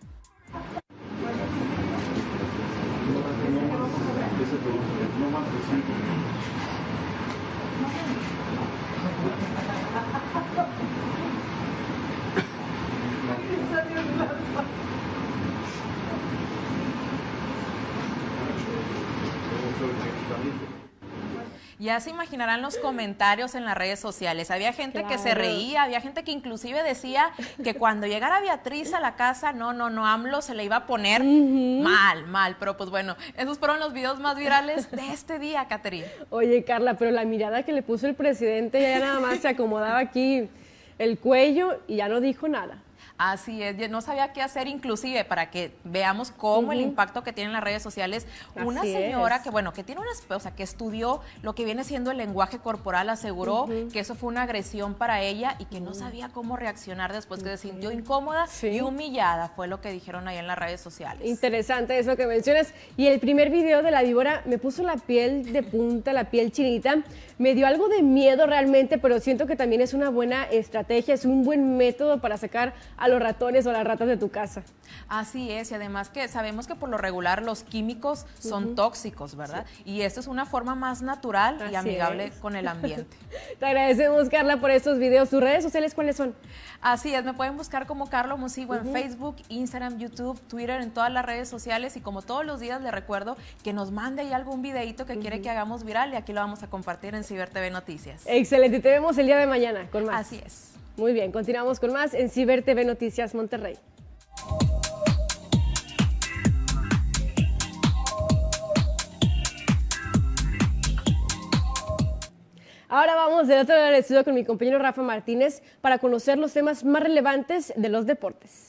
Ya se imaginarán los comentarios en las redes sociales. Había gente claro. que se reía, había gente que inclusive decía que cuando llegara Beatriz a la casa, no, no, no, AMLO se le iba a poner uh-huh. mal, mal. Pero pues bueno, esos fueron los videos más virales de este día, Caterina. Oye, Carla, pero la mirada que le puso el presidente, ya nada más se acomodaba aquí el cuello y ya no dijo nada. Así es, no sabía qué hacer, inclusive para que veamos cómo uh-huh. el impacto que tienen las redes sociales. Una Así señora es. que, bueno, que tiene una esposa que estudió lo que viene siendo el lenguaje corporal, aseguró uh-huh. que eso fue una agresión para ella y que no sabía cómo reaccionar después, que se sintió incómoda sí. y humillada, fue lo que dijeron ahí en las redes sociales. Interesante eso que mencionas. Y el primer video de la víbora me puso la piel de punta, la piel chinita. Me dio algo de miedo realmente, pero siento que también es una buena estrategia, es un buen método para sacar a los ratones o las ratas de tu casa. Así es, y además que sabemos que por lo regular los químicos son uh-huh. tóxicos, ¿verdad? Sí. Y esto es una forma más natural Así y amigable es. con el ambiente. Te agradecemos, Carla, por estos videos. ¿Tus redes sociales cuáles son? Así es, me pueden buscar como Carla Musigo uh-huh. en Facebook, Instagram, YouTube, Twitter, en todas las redes sociales, y como todos los días le recuerdo que nos mande ahí algún videito que uh-huh. quiere que hagamos viral y aquí lo vamos a compartir en Ciber T V Noticias. Excelente, te vemos el día de mañana con más. Así es. Muy bien, continuamos con más en Ciber T V Noticias Monterrey. Ahora vamos del otro lado del estudio con mi compañero Rafa Martínez para conocer los temas más relevantes de los deportes.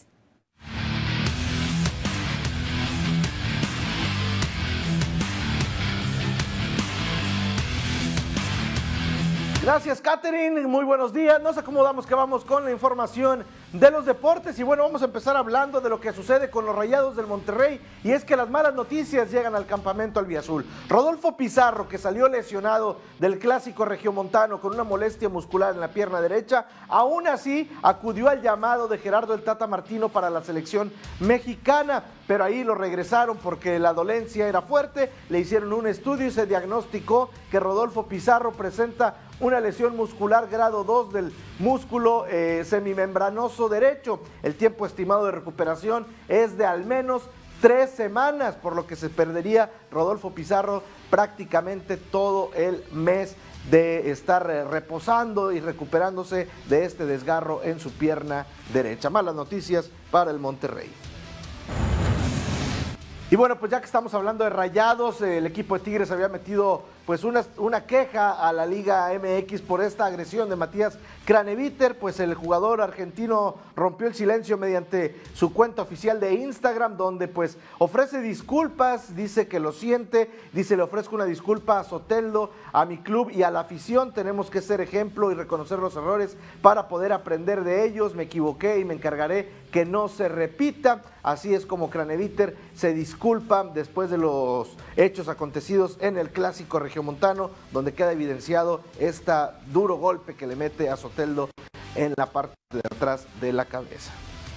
Gracias, Catherine. Muy buenos días. Nos acomodamos que vamos con la información de los deportes. Y bueno, vamos a empezar hablando de lo que sucede con los Rayados del Monterrey. Y es que las malas noticias llegan al campamento albiazul. Rodolfo Pizarro, que salió lesionado del clásico regiomontano con una molestia muscular en la pierna derecha, aún así acudió al llamado de Gerardo el Tata Martino para la selección mexicana. Pero ahí lo regresaron porque la dolencia era fuerte. Le hicieron un estudio y se diagnosticó que Rodolfo Pizarro presenta una lesión muscular grado dos del músculo eh, semimembranoso derecho. El tiempo estimado de recuperación es de al menos tres semanas, por lo que se perdería Rodolfo Pizarro prácticamente todo el mes de estar eh, reposando y recuperándose de este desgarro en su pierna derecha. Malas noticias para el Monterrey. Y bueno, pues ya que estamos hablando de Rayados, el equipo de Tigres había metido pues una, una queja a la Liga M X por esta agresión de Matías Craneviter. Pues el jugador argentino rompió el silencio mediante su cuenta oficial de Instagram, donde pues ofrece disculpas, dice que lo siente, dice: le ofrezco una disculpa a Soteldo, a mi club y a la afición. Tenemos que ser ejemplo y reconocer los errores para poder aprender de ellos. Me equivoqué y me encargaré que no se repita. Así es como Craneviter se disculpa después de los hechos acontecidos en el clásico regiomontano, donde queda evidenciado este duro golpe que le mete a Soteldo en la parte de atrás de la cabeza.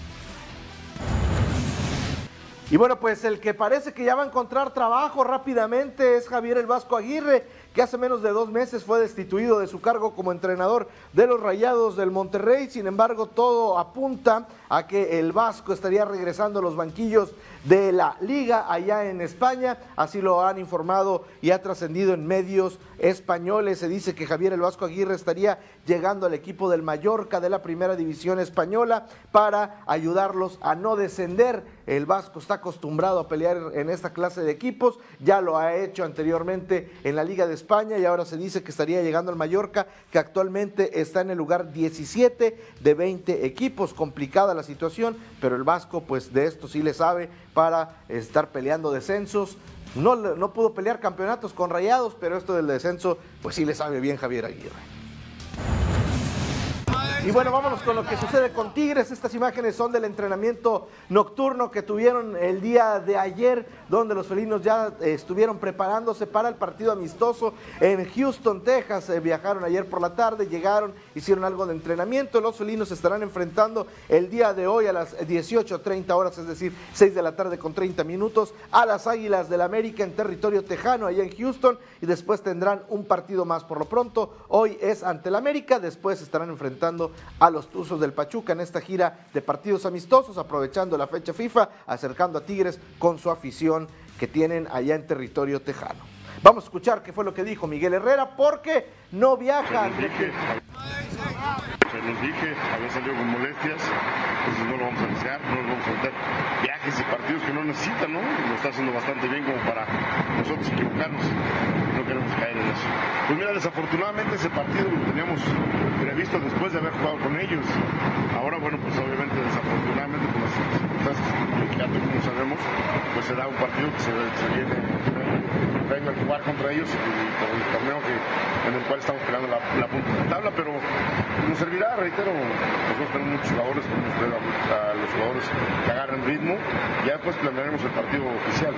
Y bueno, pues el que parece que ya va a encontrar trabajo rápidamente es Javier El Vasco Aguirre, que hace menos de dos meses fue destituido de su cargo como entrenador de los Rayados del Monterrey. Sin embargo, todo apunta a que el Vasco estaría regresando a los banquillos de la Liga allá en España. Así lo han informado y ha trascendido en medios españoles. Se dice que Javier El Vasco Aguirre estaría llegando al equipo del Mallorca de la Primera División Española para ayudarlos a no descender. El Vasco está acostumbrado a pelear en esta clase de equipos, ya lo ha hecho anteriormente en la Liga de España y ahora se dice que estaría llegando al Mallorca, que actualmente está en el lugar diecisiete de veinte equipos. Complicada la situación, pero el Vasco pues de esto sí le sabe para estar peleando descensos. No, no pudo pelear campeonatos con Rayados, pero esto del descenso pues sí le sabe bien Javier Aguirre. Y bueno, vámonos con lo que sucede con Tigres. Estas imágenes son del entrenamiento nocturno que tuvieron el día de ayer, donde los felinos ya eh, estuvieron preparándose para el partido amistoso en Houston, Texas. Eh, viajaron ayer por la tarde, llegaron, hicieron algo de entrenamiento. Los felinos se estarán enfrentando el día de hoy a las dieciocho treinta horas, es decir, seis de la tarde con treinta minutos, a las Águilas del América en territorio tejano, allá en Houston, y después tendrán un partido más. Por lo pronto, hoy es ante el América, después estarán enfrentando a los Tuzos del Pachuca en esta gira de partidos amistosos, aprovechando la fecha FIFA, acercando a Tigres con su afición que tienen allá en territorio tejano. Vamos a escuchar qué fue lo que dijo Miguel Herrera, porque no viaja. Se los dije, se los dije, había salido con molestias, entonces no lo vamos a arriesgar, no lo vamos a meter viajes y partidos que no necesitan, ¿no? Lo está haciendo bastante bien como para nosotros equivocarnos, no queremos caer en eso. Pues mira, desafortunadamente ese partido lo teníamos previsto después de haber jugado con ellos. Ahora, bueno, pues obviamente desafortunadamente con las circunstancias que ya todos sabemos, pues se da un partido que se, se viene, venga a jugar contra ellos y por el torneo que, en el cual estamos peleando la, la punta de la tabla, pero nos servirá, reitero, nosotros tenemos muchos jugadores, podemos ver a, a los jugadores que agarren ritmo, ya después planearemos el partido oficial.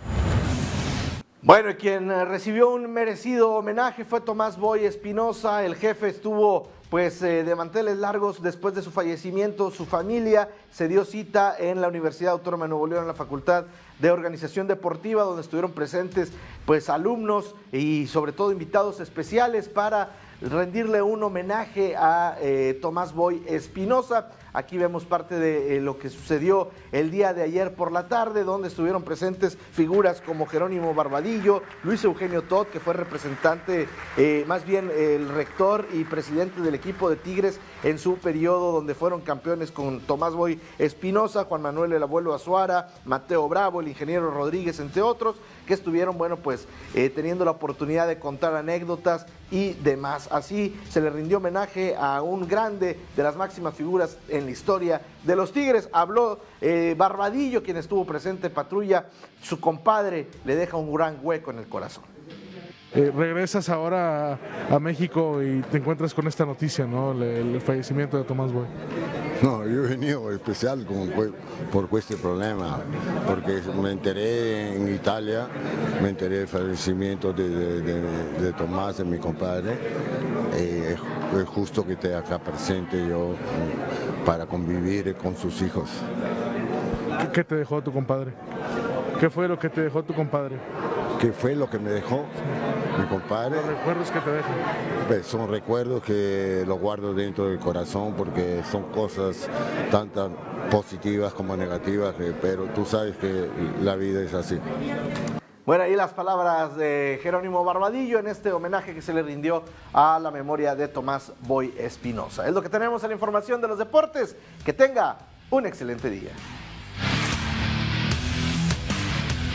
Bueno, y quien recibió un merecido homenaje fue Tomás Boy Espinosa. El jefe estuvo pues eh, de manteles largos después de su fallecimiento. Su familia se dio cita en la Universidad Autónoma de Nuevo León, en la Facultad de Organización Deportiva, donde estuvieron presentes pues alumnos y sobre todo invitados especiales para rendirle un homenaje a eh, Tomás Boy Espinosa. Aquí vemos parte de eh, lo que sucedió el día de ayer por la tarde, donde estuvieron presentes figuras como Jerónimo Barbadillo, Luis Eugenio Todd, que fue representante, eh, más bien eh, el rector y presidente del equipo de Tigres en su periodo, donde fueron campeones con Tomás Boy Espinosa, Juan Manuel el Abuelo Azuara, Mateo Bravo, el ingeniero Rodríguez, entre otros, que estuvieron, bueno, pues eh, teniendo la oportunidad de contar anécdotas y demás. Así se le rindió homenaje a un grande de las máximas figuras en la historia de los Tigres. Habló eh, Barbadillo, quien estuvo presente en patrulla. Su compadre le deja un gran hueco en el corazón. Eh, regresas ahora a, a México y te encuentras con esta noticia, ¿no? El, el fallecimiento de Tomás Boy. No, yo he venido especial con, por este problema, porque me enteré en Italia, me enteré del fallecimiento de, de, de, de Tomás, de mi compadre. Eh, es justo que esté acá presente yo para convivir con sus hijos. ¿Qué, qué te dejó tu compadre? ¿Qué fue lo que te dejó tu compadre? ¿Qué fue lo que me dejó mi compadre? Los recuerdos que te dejan. Pues son recuerdos que los guardo dentro del corazón porque son cosas tanto positivas como negativas, pero tú sabes que la vida es así. Bueno, ahí las palabras de Jerónimo Barbadillo en este homenaje que se le rindió a la memoria de Tomás Boy Espinosa. Es lo que tenemos en la información de los deportes. Que tenga un excelente día.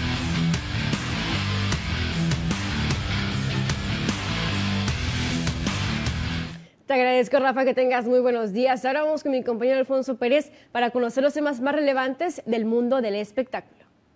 Te agradezco, Rafa, que tengas muy buenos días. Ahora vamos con mi compañero Alfonso Pérez para conocer los temas más relevantes del mundo del espectáculo.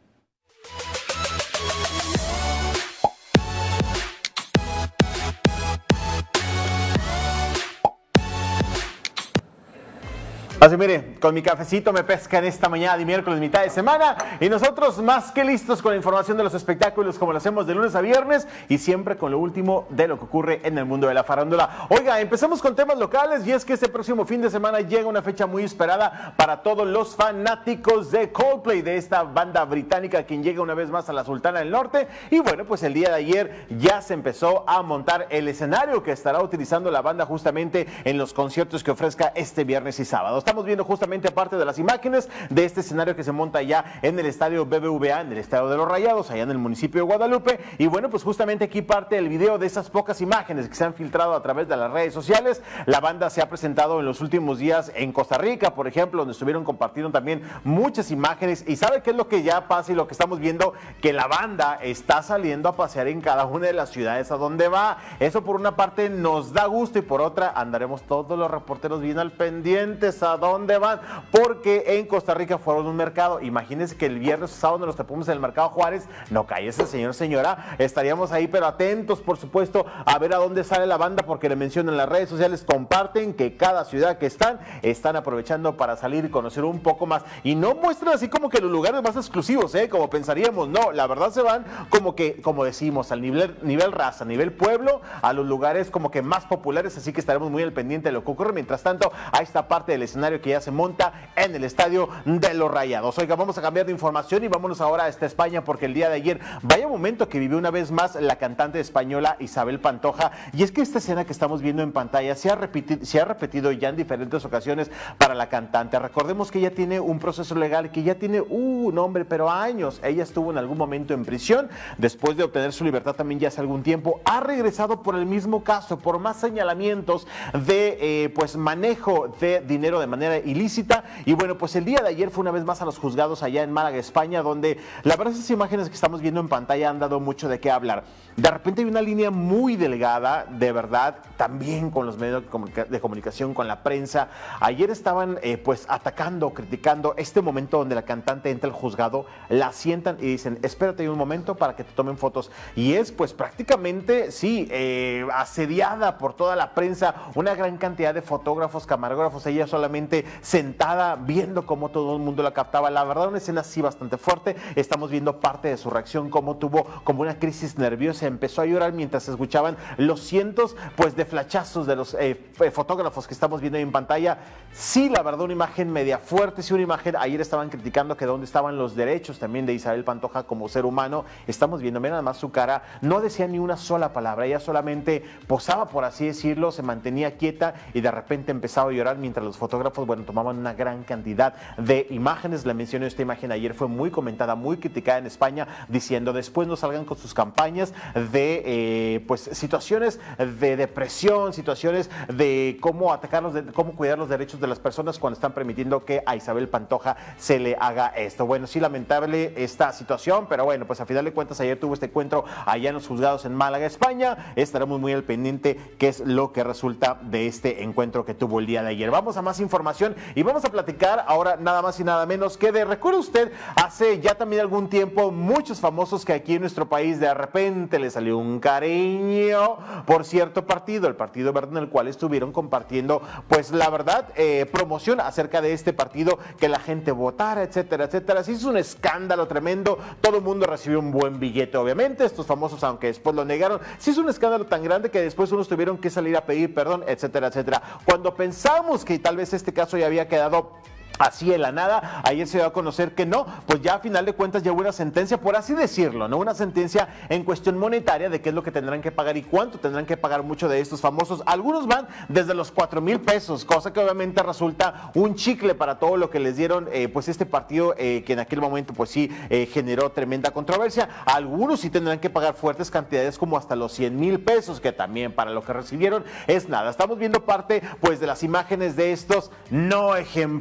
Así mire, con mi cafecito me pescan esta mañana de miércoles, mitad de semana, y nosotros más que listos con la información de los espectáculos como lo hacemos de lunes a viernes y siempre con lo último de lo que ocurre en el mundo de la farándula. Oiga, empezamos con temas locales y es que este próximo fin de semana llega una fecha muy esperada para todos los fanáticos de Coldplay, de esta banda británica quien llega una vez más a la Sultana del Norte. Y bueno, pues el día de ayer ya se empezó a montar el escenario que estará utilizando la banda justamente en los conciertos que ofrezca este viernes y sábado. Estamos viendo justamente parte de las imágenes de este escenario que se monta ya en el estadio B B V A, en el estadio de los Rayados, allá en el municipio de Guadalupe. Y bueno, pues justamente aquí parte el video de esas pocas imágenes que se han filtrado a través de las redes sociales. La banda se ha presentado en los últimos días en Costa Rica, por ejemplo, donde estuvieron compartiendo también muchas imágenes. Y ¿sabe qué es lo que ya pasa y lo que estamos viendo? Que la banda está saliendo a pasear en cada una de las ciudades a donde va. Eso por una parte nos da gusto y por otra andaremos todos los reporteros bien al pendientes a dónde van, porque en Costa Rica fueron un mercado. Imagínense que el viernes o sábado nos topamos en el mercado Juárez. No cállese, señor, señora, estaríamos ahí pero atentos, por supuesto, a ver a dónde sale la banda, porque le menciono en las redes sociales, comparten que cada ciudad que están, están aprovechando para salir y conocer un poco más, y no muestran así como que los lugares más exclusivos, ¿eh? Como pensaríamos, no, la verdad se van como que, como decimos, al nivel, nivel raza, nivel pueblo, a los lugares como que más populares, así que estaremos muy al pendiente de lo que ocurre. Mientras tanto, a esta parte del escenario que ya se monta en el estadio de los Rayados. Oiga, vamos a cambiar de información y vámonos ahora a esta España, porque el día de ayer, vaya momento que vivió una vez más la cantante española Isabel Pantoja, y es que esta escena que estamos viendo en pantalla se ha repetido, se ha repetido ya en diferentes ocasiones para la cantante. Recordemos que ella tiene un proceso legal, que ya tiene uh, un hombre, pero años. Ella estuvo en algún momento en prisión, después de obtener su libertad también ya hace algún tiempo, ha regresado por el mismo caso, por más señalamientos de eh, pues manejo de dinero de manera ilícita. Y bueno, pues el día de ayer fue una vez más a los juzgados allá en Málaga, España, donde la verdad esas imágenes que estamos viendo en pantalla han dado mucho de qué hablar. De repente hay una línea muy delgada, de verdad, también con los medios de comunicación, con la prensa. Ayer estaban eh, pues atacando, criticando este momento donde la cantante entra al juzgado, la sientan y dicen, espérate un momento para que te tomen fotos. Y es pues prácticamente, sí, eh, asediada por toda la prensa, una gran cantidad de fotógrafos, camarógrafos, ella solamente sentada viendo cómo todo el mundo la captaba. La verdad, una escena así bastante fuerte. Estamos viendo parte de su reacción, cómo tuvo como una crisis nerviosa, empezó a llorar mientras se escuchaban los cientos pues de flachazos de los eh, fotógrafos que estamos viendo ahí en pantalla. Sí, la verdad, una imagen media fuerte, sí, una imagen. Ayer estaban criticando que dónde estaban los derechos también de Isabel Pantoja como ser humano. Estamos viendo, mira nada más su cara, no decía ni una sola palabra, ella solamente posaba, por así decirlo, se mantenía quieta y de repente empezaba a llorar mientras los fotógrafos, bueno, tomaban una gran cantidad de imágenes. Le mencioné esta imagen ayer, fue muy comentada, muy criticada en España, diciendo después no salgan con sus campañas de eh, pues situaciones de depresión, situaciones de cómo atacarlos, de cómo cuidar los derechos de las personas cuando están permitiendo que a Isabel Pantoja se le haga esto. Bueno, sí, lamentable esta situación, pero bueno, pues a final de cuentas ayer tuvo este encuentro allá en los juzgados en Málaga, España. Estaremos muy al pendiente qué es lo que resulta de este encuentro que tuvo el día de ayer. Vamos a más información y vamos a platicar ahora nada más y nada menos que de, recuerda usted, hace ya también algún tiempo, muchos famosos que aquí en nuestro país de repente les salió un cariño por cierto partido, el Partido Verde, en el cual estuvieron compartiendo, pues la verdad, eh, promoción acerca de este partido, que la gente votara, etcétera, etcétera. Se hizo un escándalo tremendo, todo el mundo recibió un buen billete, obviamente, estos famosos, aunque después lo negaron. Se hizo un escándalo tan grande que después unos tuvieron que salir a pedir perdón, etcétera, etcétera. Cuando pensamos que tal vez este caso ya había quedado así en la nada, ayer se dio a conocer que no, pues ya a final de cuentas ya hubo una sentencia, por así decirlo, ¿no? Una sentencia en cuestión monetaria de qué es lo que tendrán que pagar y cuánto tendrán que pagar muchos de estos famosos. Algunos van desde los cuatro mil pesos, cosa que obviamente resulta un chicle para todo lo que les dieron eh, pues este partido eh, que en aquel momento pues sí eh, generó tremenda controversia. Algunos sí tendrán que pagar fuertes cantidades como hasta los cien mil pesos, que también para lo que recibieron es nada. Estamos viendo parte pues de las imágenes de estos no ejemplares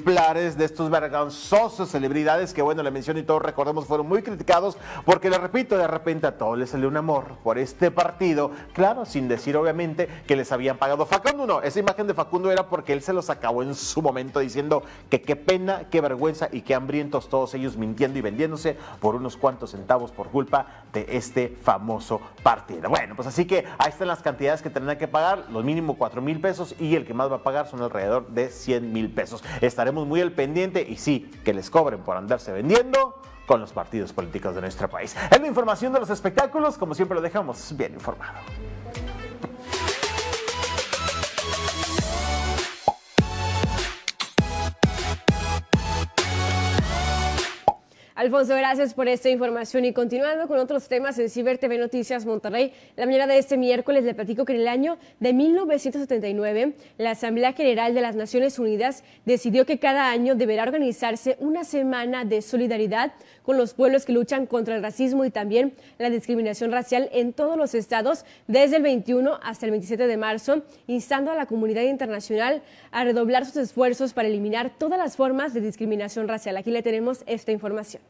celebridades, de estos vergonzosos celebridades que, bueno, la mención y todos recordemos fueron muy criticados porque, les repito, de repente a todos les salió un amor por este partido, claro, sin decir obviamente que les habían pagado. Facundo no, esa imagen de Facundo era porque él se los acabó en su momento diciendo que qué pena, qué vergüenza y qué hambrientos todos ellos mintiendo y vendiéndose por unos cuantos centavos por culpa de este famoso partido. Bueno, pues así que ahí están las cantidades que tendrán que pagar, los mínimo cuatro mil pesos y el que más va a pagar son alrededor de cien mil pesos. Estaremos muy al pendiente y sí, que les cobren por andarse vendiendo con los partidos políticos de nuestro país. Es la información de los espectáculos, como siempre lo dejamos bien informado. Alfonso, gracias por esta información y continuando con otros temas en Ciber T V Noticias Monterrey, la mañana de este miércoles le platico que en el año de mil novecientos setenta y nueve la Asamblea General de las Naciones Unidas decidió que cada año deberá organizarse una semana de solidaridad con los pueblos que luchan contra el racismo y también la discriminación racial en todos los estados desde el veintiuno hasta el veintisiete de marzo, instando a la comunidad internacional a redoblar sus esfuerzos para eliminar todas las formas de discriminación racial. Aquí le tenemos esta información.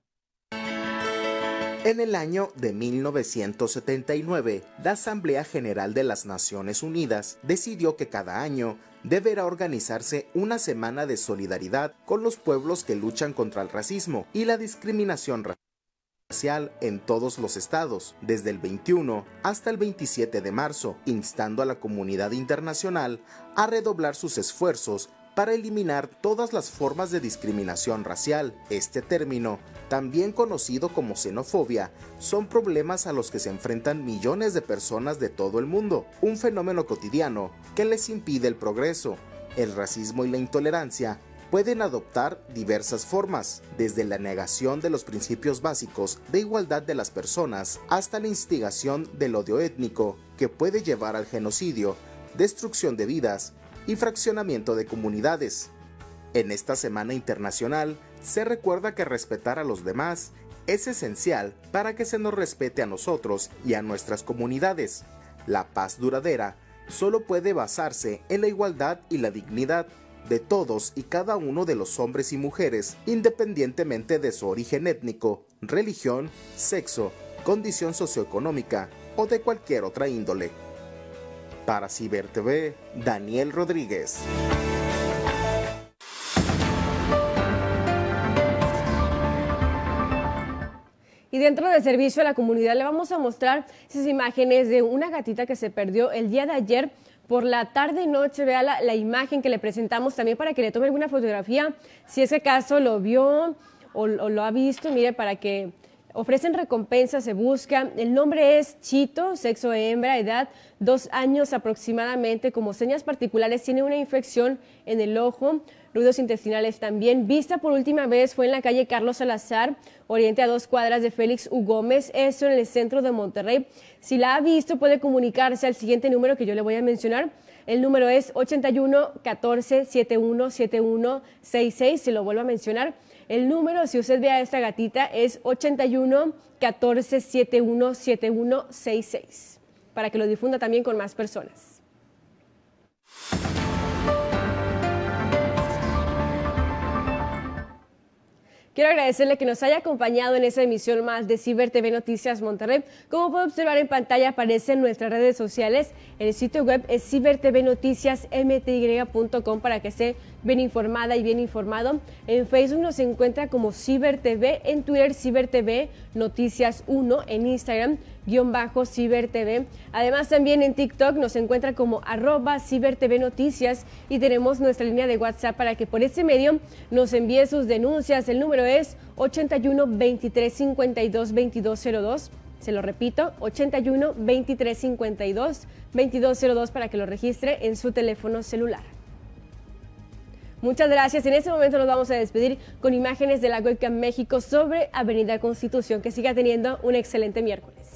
En el año de mil novecientos setenta y nueve, la Asamblea General de las Naciones Unidas decidió que cada año deberá organizarse una semana de solidaridad con los pueblos que luchan contra el racismo y la discriminación racial en todos los estados, desde el veintiuno hasta el veintisiete de marzo, instando a la comunidad internacional a redoblar sus esfuerzos para eliminar todas las formas de discriminación racial. Este término, también conocido como xenofobia, son problemas a los que se enfrentan millones de personas de todo el mundo, un fenómeno cotidiano que les impide el progreso. El racismo y la intolerancia pueden adoptar diversas formas, desde la negación de los principios básicos de igualdad de las personas hasta la instigación del odio étnico, que puede llevar al genocidio, destrucción de vidas y fraccionamiento de comunidades. En esta Semana Internacional se recuerda que respetar a los demás es esencial para que se nos respete a nosotros y a nuestras comunidades. La paz duradera solo puede basarse en la igualdad y la dignidad de todos y cada uno de los hombres y mujeres, independientemente de su origen étnico, religión, sexo, condición socioeconómica o de cualquier otra índole. Para Ciber T V, Daniel Rodríguez. Y dentro del servicio a la comunidad le vamos a mostrar esas imágenes de una gatita que se perdió el día de ayer por la tarde y noche. Vea la, la imagen que le presentamos también para que le tome alguna fotografía, si ese caso lo vio o, o lo ha visto, mire, para que ofrecen recompensas, se busca. El nombre es Chito, sexo hembra, edad dos años aproximadamente. Como señas particulares tiene una infección en el ojo, ruidos intestinales también. Vista por última vez fue en la calle Carlos Salazar, oriente a dos cuadras de Félix U. Gómez, esto en el centro de Monterrey. Si la ha visto puede comunicarse al siguiente número que yo le voy a mencionar. El número es ochenta y uno, catorce, setenta y uno, setenta y uno, sesenta y seis, se lo vuelvo a mencionar. El número, si usted ve a esta gatita, es ochenta y uno, catorce, setenta y uno, setenta y uno, sesenta y seis, para que lo difunda también con más personas. Quiero agradecerle que nos haya acompañado en esta emisión más de Ciber T V Noticias Monterrey. Como puede observar en pantalla, aparecen nuestras redes sociales. El sitio web es ciber t v noticias m t y punto com para que esté bien informada y bien informado. En Facebook nos encuentra como Ciber T V, en Twitter Ciber T V Noticias uno, en Instagram guión bajo Ciber T V. Además también en TikTok nos encuentra como arroba Ciber T V Noticias y tenemos nuestra línea de WhatsApp para que por ese medio nos envíe sus denuncias. El número es ochenta y uno, veintitrés, cincuenta y dos, veintidós cero dos. Se lo repito, ochenta y uno, veintitrés, cincuenta y dos, veintidós cero dos para que lo registre en su teléfono celular. Muchas gracias. En este momento nos vamos a despedir con imágenes de la Webcam México sobre Avenida Constitución. Que siga teniendo un excelente miércoles.